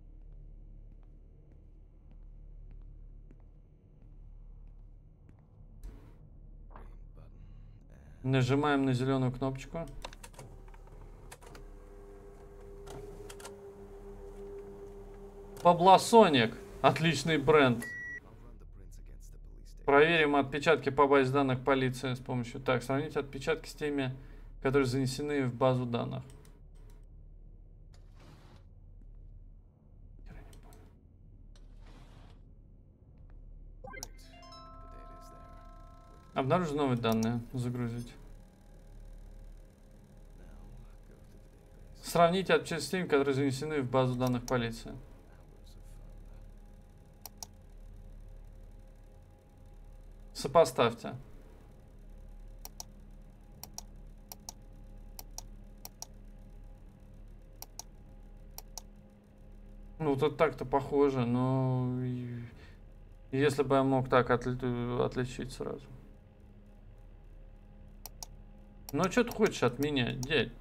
A: Нажимаем на зеленую кнопочку. Паблосоник. Отличный бренд. Проверим отпечатки по базе данных полиции с помощью... Так, сравнить отпечатки с теми, которые занесены в базу данных. Обнаружить новые данные. Загрузить. Сравнить отпечатки с теми, которые занесены в базу данных полиции. Сопоставьте. Ну, тут так-то похоже, но... Если бы я мог так отличить сразу. Ну, что ты хочешь от меня, дядь?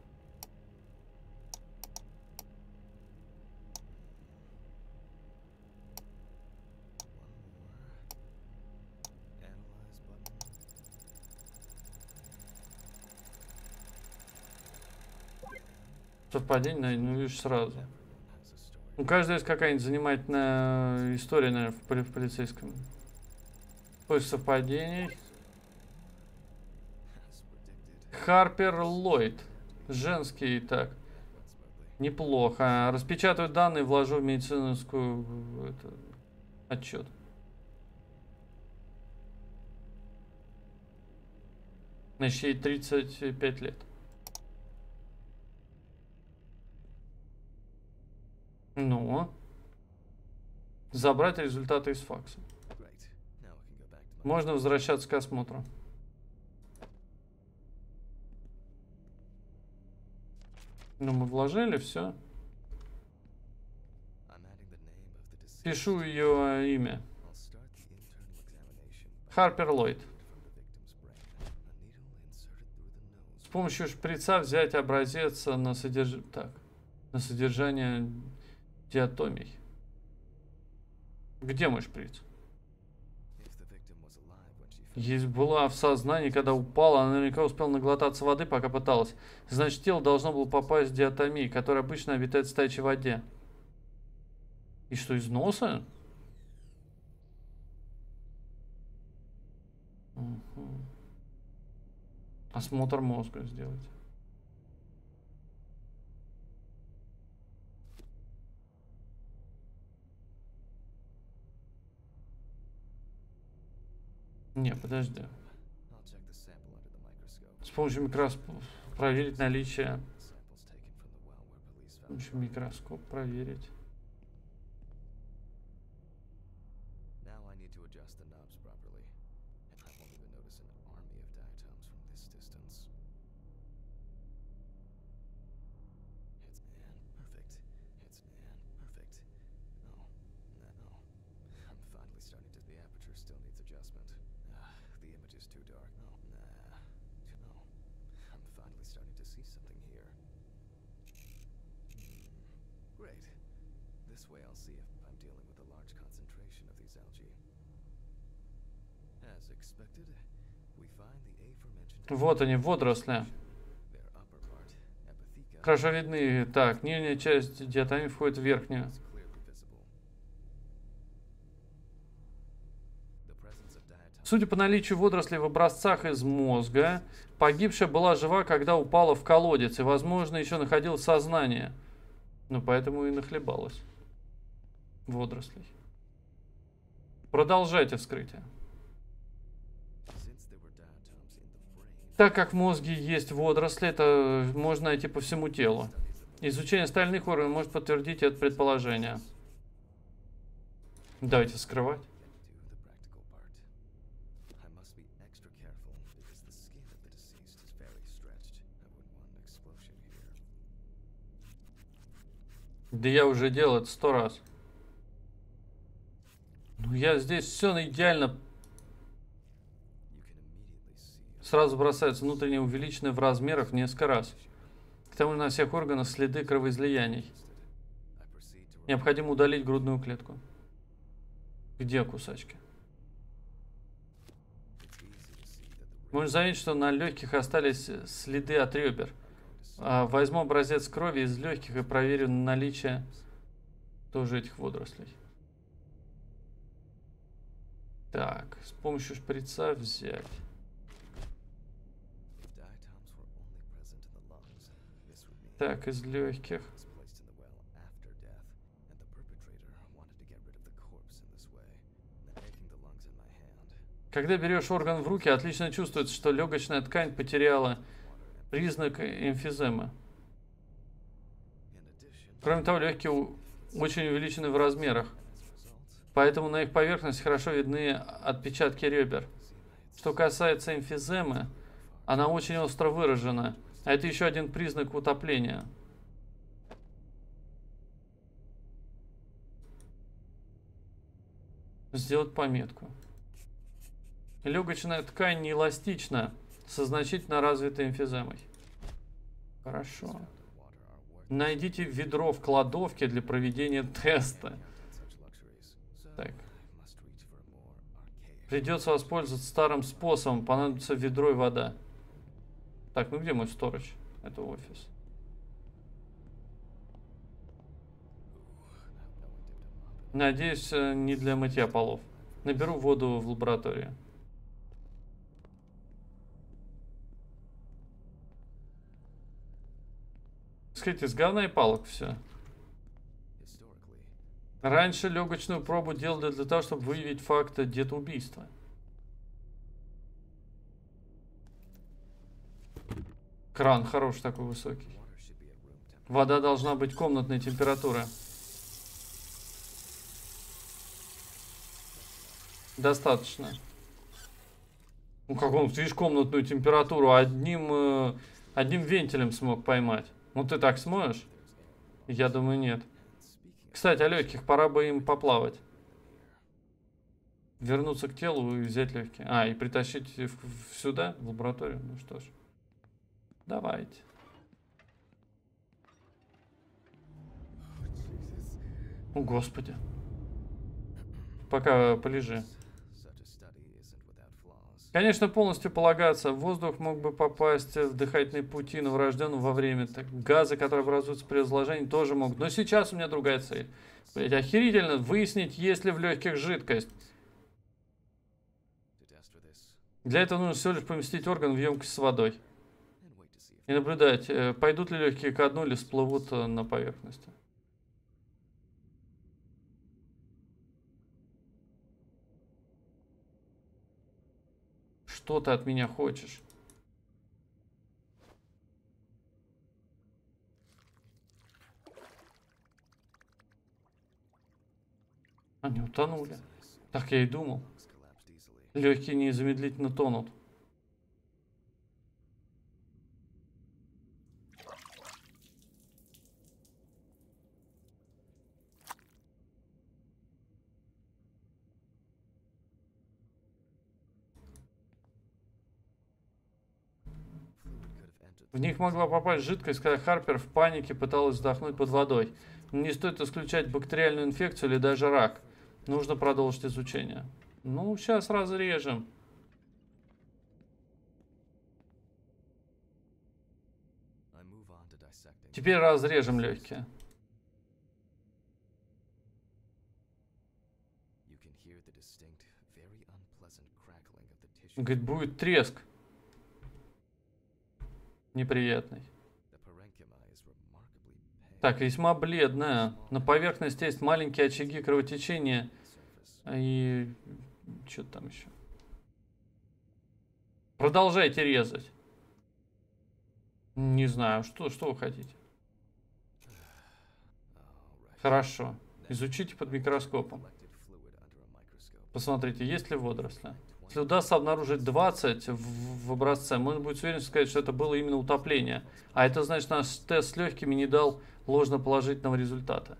A: Совпадение, ну, видишь сразу. У каждого есть какая-нибудь занимательная история, наверное, в полицейском. Поиск совпадений. Харпер Ллойд. Женский, так. Неплохо. Распечатаю данные, вложу в медицинскую отчет. Значит, ей 35 лет. Ну, забрать результаты из факса. Можно возвращаться к осмотру. Ну, мы вложили все. Пишу ее имя. Харпер Ллойд. С помощью шприца взять образец на содержание диатомий. Где мой шприц? Есть была в сознании, когда упала, она наверняка успела наглотаться воды, пока пыталась. Значит, тело должно было попасть в диатомию, которая обычно обитает в стоячей воде. И что, из носа? Угу. Осмотр мозга сделать. Не, подожди. С помощью микроскопа проверить наличие. С помощью микроскопа проверить. Вот они, водоросли. Хорошо видны. Так, нижняя часть диатомии входит в верхнюю. Судя по наличию водорослей в образцах из мозга, погибшая была жива, когда упала в колодец, и, возможно, еще находилась в сознании. Ну, поэтому и нахлебалась водорослей. Продолжайте вскрытие. Так как в мозге есть водоросли, это можно найти по всему телу. Изучение остальных органов может подтвердить это предположение. Давайте скрывать. Да я уже делал это 100 раз. Ну я здесь все идеально. Сразу бросается внутренне увеличенное в размерах в несколько раз. К тому же на всех органах следы кровоизлияний. Необходимо удалить грудную клетку. Где кусачки? Можно заметить, что на легких остались следы от ребер. Возьму образец крови из легких и проверю наличие тоже этих водорослей. Так, с помощью шприца взять. Так, из легких. Когда берешь орган в руки, отлично чувствуется, что легочная ткань потеряла признак эмфиземы. Кроме того, легкие очень увеличены в размерах, поэтому на их поверхности хорошо видны отпечатки ребер. Что касается эмфиземы, она очень остро выражена. А это еще один признак утопления. Сделать пометку. Легочная ткань не эластична, со значительно развитой эмфиземой. Хорошо. Найдите ведро в кладовке для проведения теста. Так. Придется воспользоваться старым способом. Понадобится ведро и вода. Так, ну где мой сторож? Это офис. Надеюсь, не для мытья полов. Наберу воду в лаборатории. Сказать, из говна и палок все. Раньше легочную пробу делали для того, чтобы выявить факт детоубийства. Кран хороший такой высокий. Вода должна быть комнатной температуры. Достаточно. Ну как он, видишь, комнатную температуру одним вентилем смог поймать. Ну ты так сможешь? Я думаю, нет. Кстати, о легких, пора бы им поплавать. Вернуться к телу и взять легкие. А, и притащить сюда, в лабораторию. Ну что ж. Давайте. О, Господи. Пока полежи. Конечно, полностью полагаться. В воздух мог бы попасть в дыхательные пути новорожденного во время. Так, газы, которые образуются при разложении, тоже могут. Но сейчас у меня другая цель. Блять, охерительно выяснить, есть ли в легких жидкость. Для этого нужно всего лишь поместить орган в емкость с водой. И наблюдать, пойдут ли легкие ко дну или всплывут на поверхности. Что ты от меня хочешь? Они утонули. Так я и думал. Легкие незамедлительно тонут. В них могла попасть жидкость, когда Харпер в панике пыталась вздохнуть под водой. Не стоит исключать бактериальную инфекцию или даже рак. Нужно продолжить изучение. Ну, сейчас разрежем. Теперь разрежем легкие. Говорит, будет треск. Неприятный. Так, весьма бледная. На поверхности есть маленькие очаги кровотечения. И... что там еще? Продолжайте резать. Не знаю, что вы хотите. Хорошо. Изучите под микроскопом. Посмотрите, есть ли водоросли. Если удастся обнаружить 20 в образце, можно будет с уверенностью сказать, что это было именно утопление. А это значит, наш тест с легкими не дал ложноположительного результата.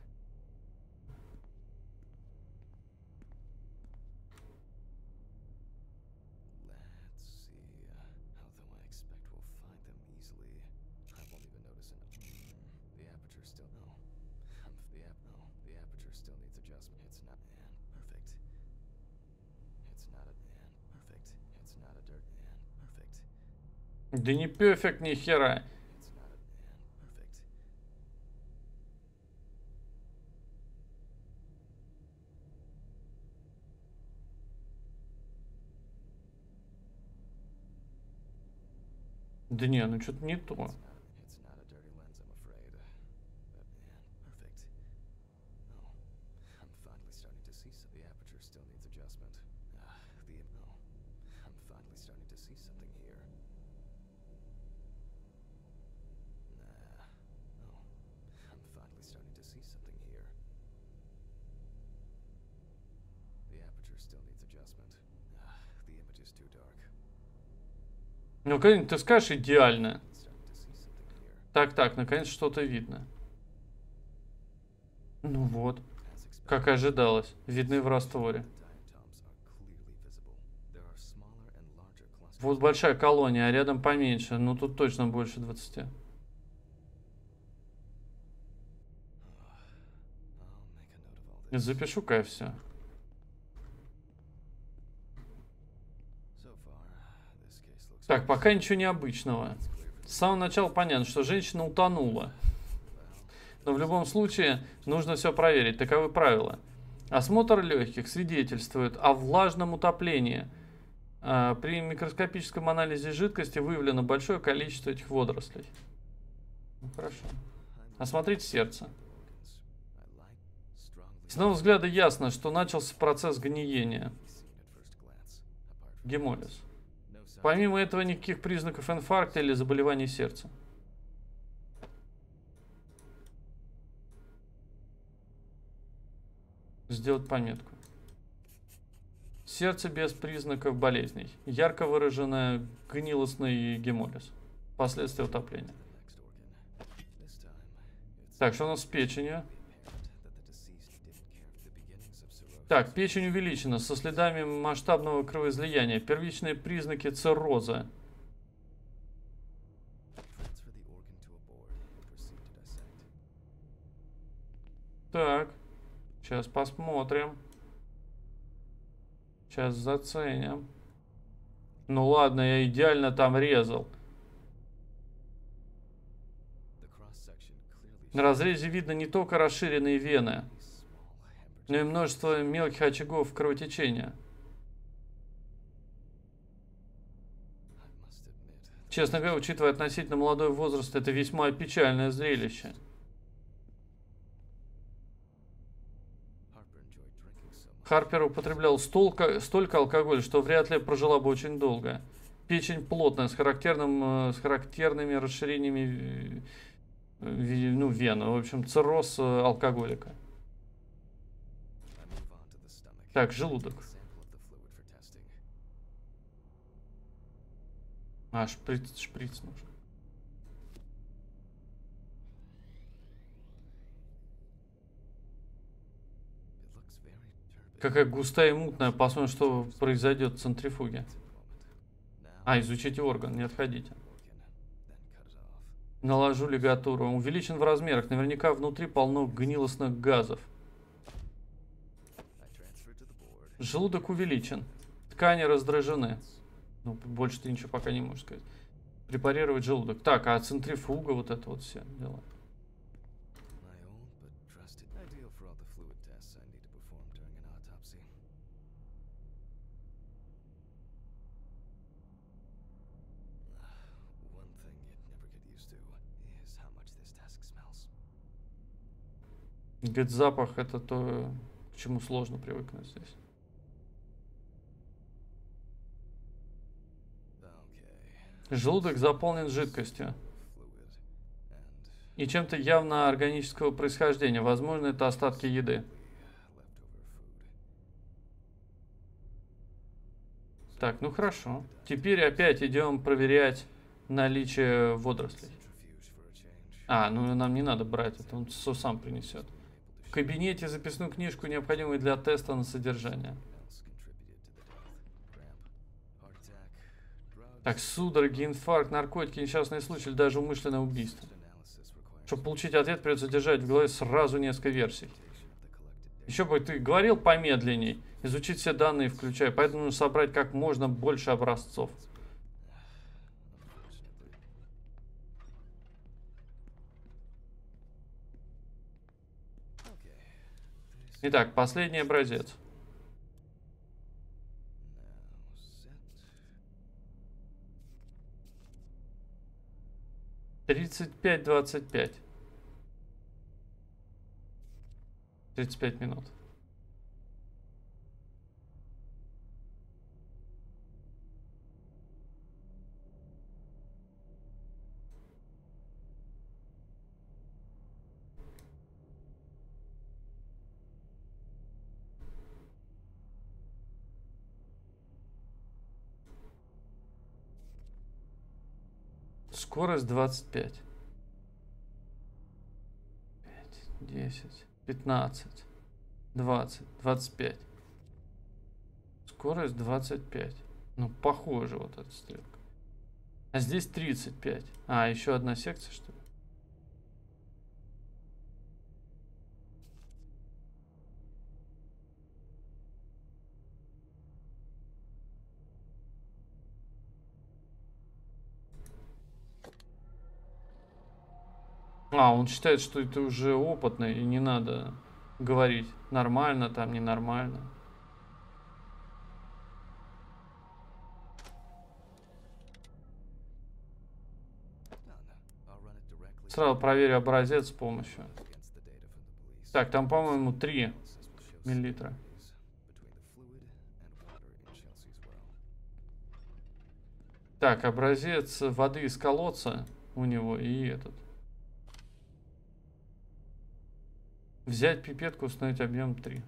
A: Да не перфект ни хера. Да не, ну что-то не то. Ну, конечно, ты скажешь идеально. Так, наконец что-то видно. Ну вот, как и ожидалось, видны в растворе. Вот большая колония, а рядом поменьше. Ну, тут точно больше 20. Запишу-ка я все. Так, пока ничего необычного. С самого начала понятно, что женщина утонула. Но в любом случае нужно все проверить. Таковы правила. Осмотр легких свидетельствует о влажном утоплении. При микроскопическом анализе жидкости выявлено большое количество этих водорослей. Ну, хорошо. Осмотрите сердце. С одного взгляда ясно, что начался процесс гниения. Гемолиз. Помимо этого никаких признаков инфаркта или заболеваний сердца. Сделать пометку. Сердце без признаков болезней. Ярко выраженная гнилостный гемолиз. Последствия утопления. Так, что у нас с печенью? Так, печень увеличена со следами масштабного кровоизлияния. Первичные признаки цирроза. Так, сейчас посмотрим. Сейчас заценим. Ну ладно, я идеально там резал. На разрезе видно не только расширенные вены, но и множество мелких очагов кровотечения. Честно говоря, учитывая относительно молодой возраст, это весьма печальное зрелище. Харпер употреблял столько алкоголя, что вряд ли прожила бы очень долго. Печень плотная, с характерными расширениями вены. В общем, цирроз алкоголика. Так, желудок. А, шприц нужен. Какая густая и мутная. Посмотрим, что произойдет в центрифуге. А, изучите орган, не отходите. Наложу лигатуру. Увеличен в размерах. Наверняка внутри полно гнилостных газов. Желудок увеличен. Ткани раздражены. Ну, больше ты ничего пока не можешь сказать. Препарировать желудок. Так, а центрифуга, вот это вот все дела. Говорит, запах это то, к чему сложно привыкнуть здесь. Желудок заполнен жидкостью. И чем-то явно органического происхождения. Возможно, это остатки еды. Так, ну хорошо. Теперь опять идем проверять наличие водорослей. А, ну нам не надо брать, это он все сам принесет. В кабинете записную книжку, необходимую для теста на содержание. Так, судороги, инфаркт, наркотики, несчастные случаи или даже умышленное убийство. Чтобы получить ответ, придется держать в голове сразу несколько версий. Еще бы ты говорил помедленней, изучить все данные, включая, поэтому нужно собрать как можно больше образцов. Итак, последний образец. 35-25. 35 минут. Скорость 25. 5, 10, 15, 20, 25. Скорость 25. Ну, похоже вот эта стрелка. А здесь 35. А, еще одна секция, что ли? А, он считает, что это уже опытный, и не надо говорить нормально, там ненормально. Сразу проверю образец с помощью. Так, там, по-моему, 3 миллилитра. Так, образец воды из колодца у него и этот. Взять пипетку, установить объем 3.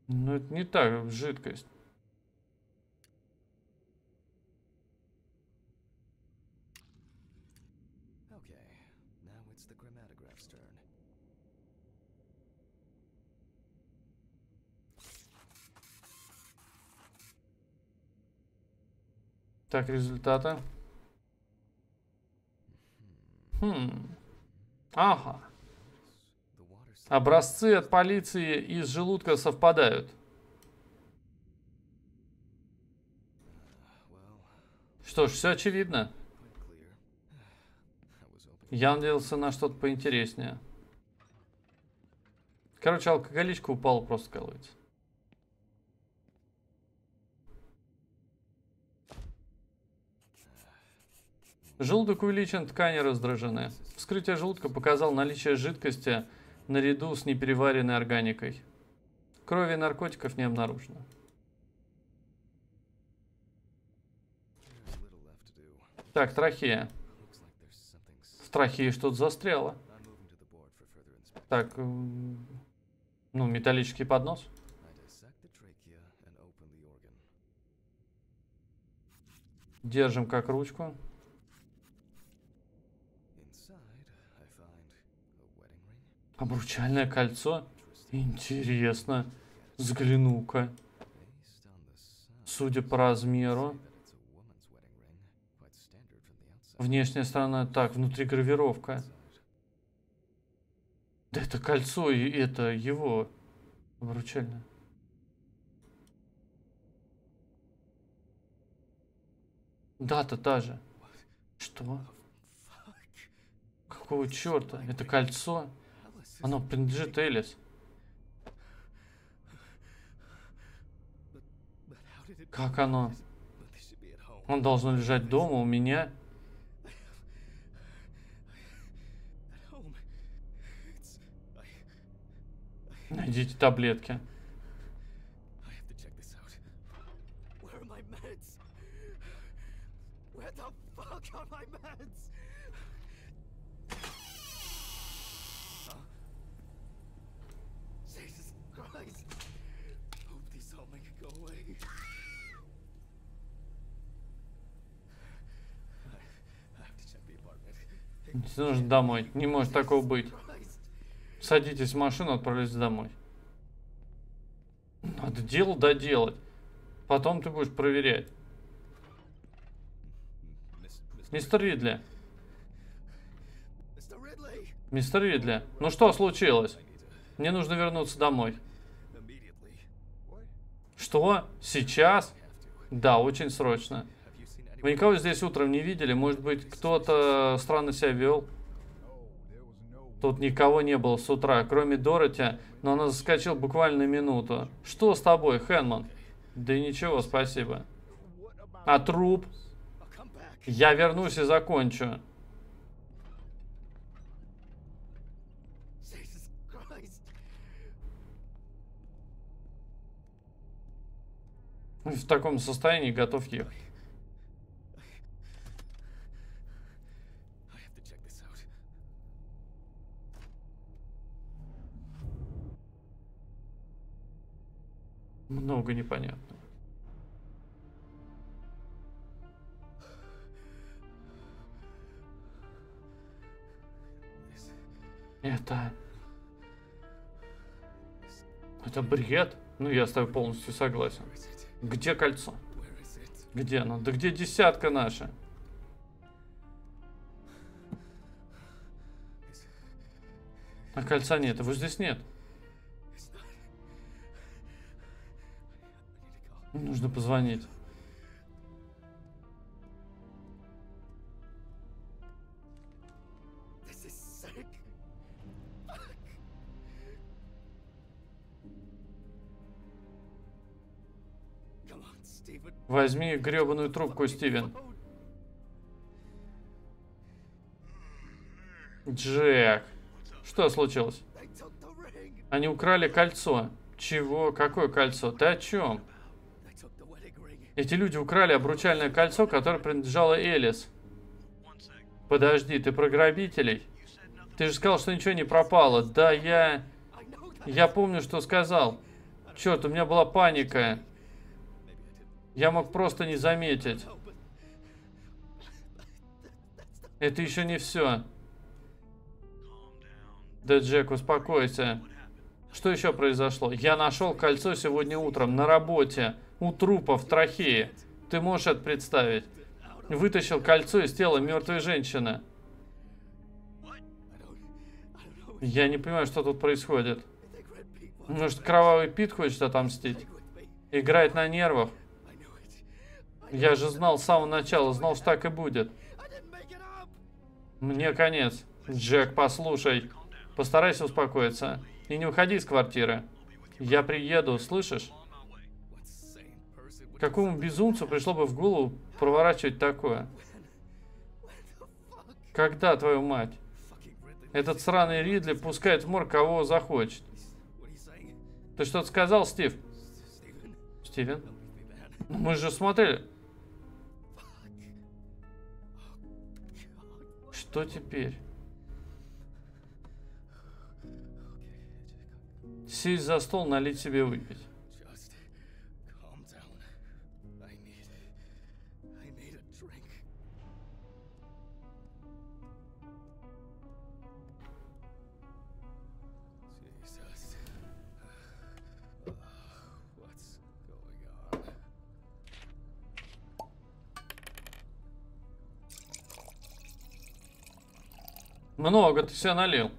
A: Ну, это не так, жидкость. Так, результаты. Ага. Образцы от полиции из желудка совпадают. Что ж, все очевидно. Я надеялся на что-то поинтереснее. Короче, алкоголичка упала просто с колодца. Желудок увеличен, ткани раздражены. Вскрытие желудка показало наличие жидкости наряду с непереваренной органикой. Крови и наркотиков не обнаружено. Так, трахея. В трахее что-то застряло. Так, ну, металлический поднос. Держим как ручку. Обручальное кольцо? Интересно. Взгляну-ка. Судя по размеру. Внешняя сторона. Так, внутри гравировка. Да это кольцо, и это его обручальное. Дата та же. Что? Какого черта? Это кольцо? Оно принадлежит Элис. Как оно? Он должен лежать дома у меня. Найдите таблетки. Тебе нужно домой. Не может такого быть. Садитесь в машину, отправляйтесь домой. Надо дело доделать. Потом ты будешь проверять. Мистер Ридли. Мистер Ридли. Ну что случилось? Мне нужно вернуться домой. Что? Сейчас? Да, очень срочно. Вы никого здесь утром не видели? Может быть, кто-то странно себя вел? Тут никого не было с утра, кроме Дороти, но она заскочила буквально на минуту. Что с тобой, Хэнман? Да и ничего, спасибо. А труп? Я вернусь и закончу. В таком состоянии готов ехать. Много непонятного. Это бред? Ну, я с тобой полностью согласен. Где кольцо? Где оно? Да где десятка наша? А кольца нет, его здесь нет. Нужно позвонить. Возьми гребаную трубку, Стивен. Джек. Что случилось? Они украли кольцо. Чего? Какое кольцо? Ты о чем? Эти люди украли обручальное кольцо, которое принадлежало Элис. Подожди, ты про грабителей? Ты же сказал, что ничего не пропало. Да, я помню, что сказал. Черт, у меня была паника. Я мог просто не заметить. Это еще не все. Да, Джек, успокойся. Что еще произошло? Я нашел кольцо сегодня утром на работе. У трупа в трахее. Ты можешь это представить? Вытащил кольцо из тела мертвой женщины. Я не понимаю, что тут происходит. Может, кровавый Пит хочет отомстить? Играет на нервах. Я же знал с самого начала, знал, что так и будет. Мне конец. Джек, послушай. Постарайся успокоиться. И не уходи из квартиры. Я приеду, слышишь? Какому безумцу пришло бы в голову проворачивать такое? Когда, твою мать? Этот сраный Ридли пускает в морг кого захочет. Ты что-то сказал, Стив? Стивен? Мы же смотрели. Что теперь? Сесть за стол, налить себе выпить. Много ты себе налил.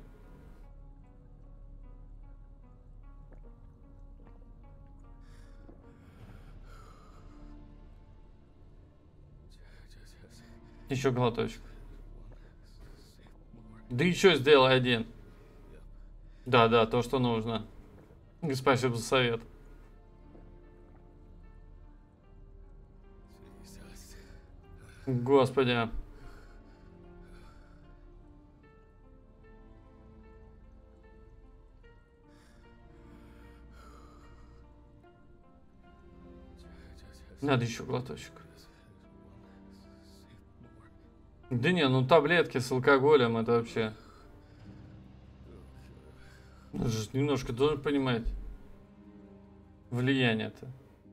A: Еще глоточек. Да еще сделай один. Да, то, что нужно. Спасибо за совет. Господи. Надо еще глоточек. Да не, ну таблетки с алкоголем это вообще... Немножко должен понимать влияние-то.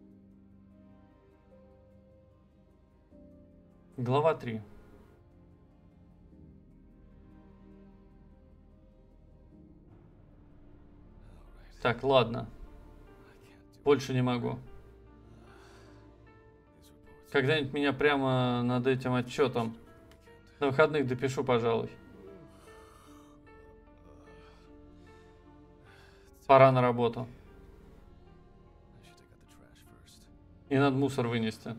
A: Глава 3. Так, ладно. Больше не могу. Когда-нибудь меня прямо над этим отчетом. На выходных допишу, пожалуй. Пора на работу. И надо мусор вынести.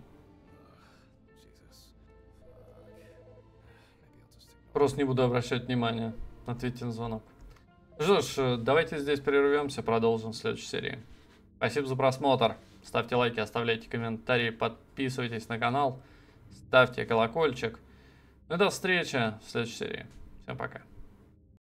A: Просто не буду обращать внимания. Ответьте на звонок. Что ж, давайте здесь прервемся, продолжим в следующей серии. Спасибо за просмотр. Ставьте лайки, оставляйте комментарии, подписывайтесь на канал, ставьте колокольчик. Ну и до встречи в следующей серии. Всем пока.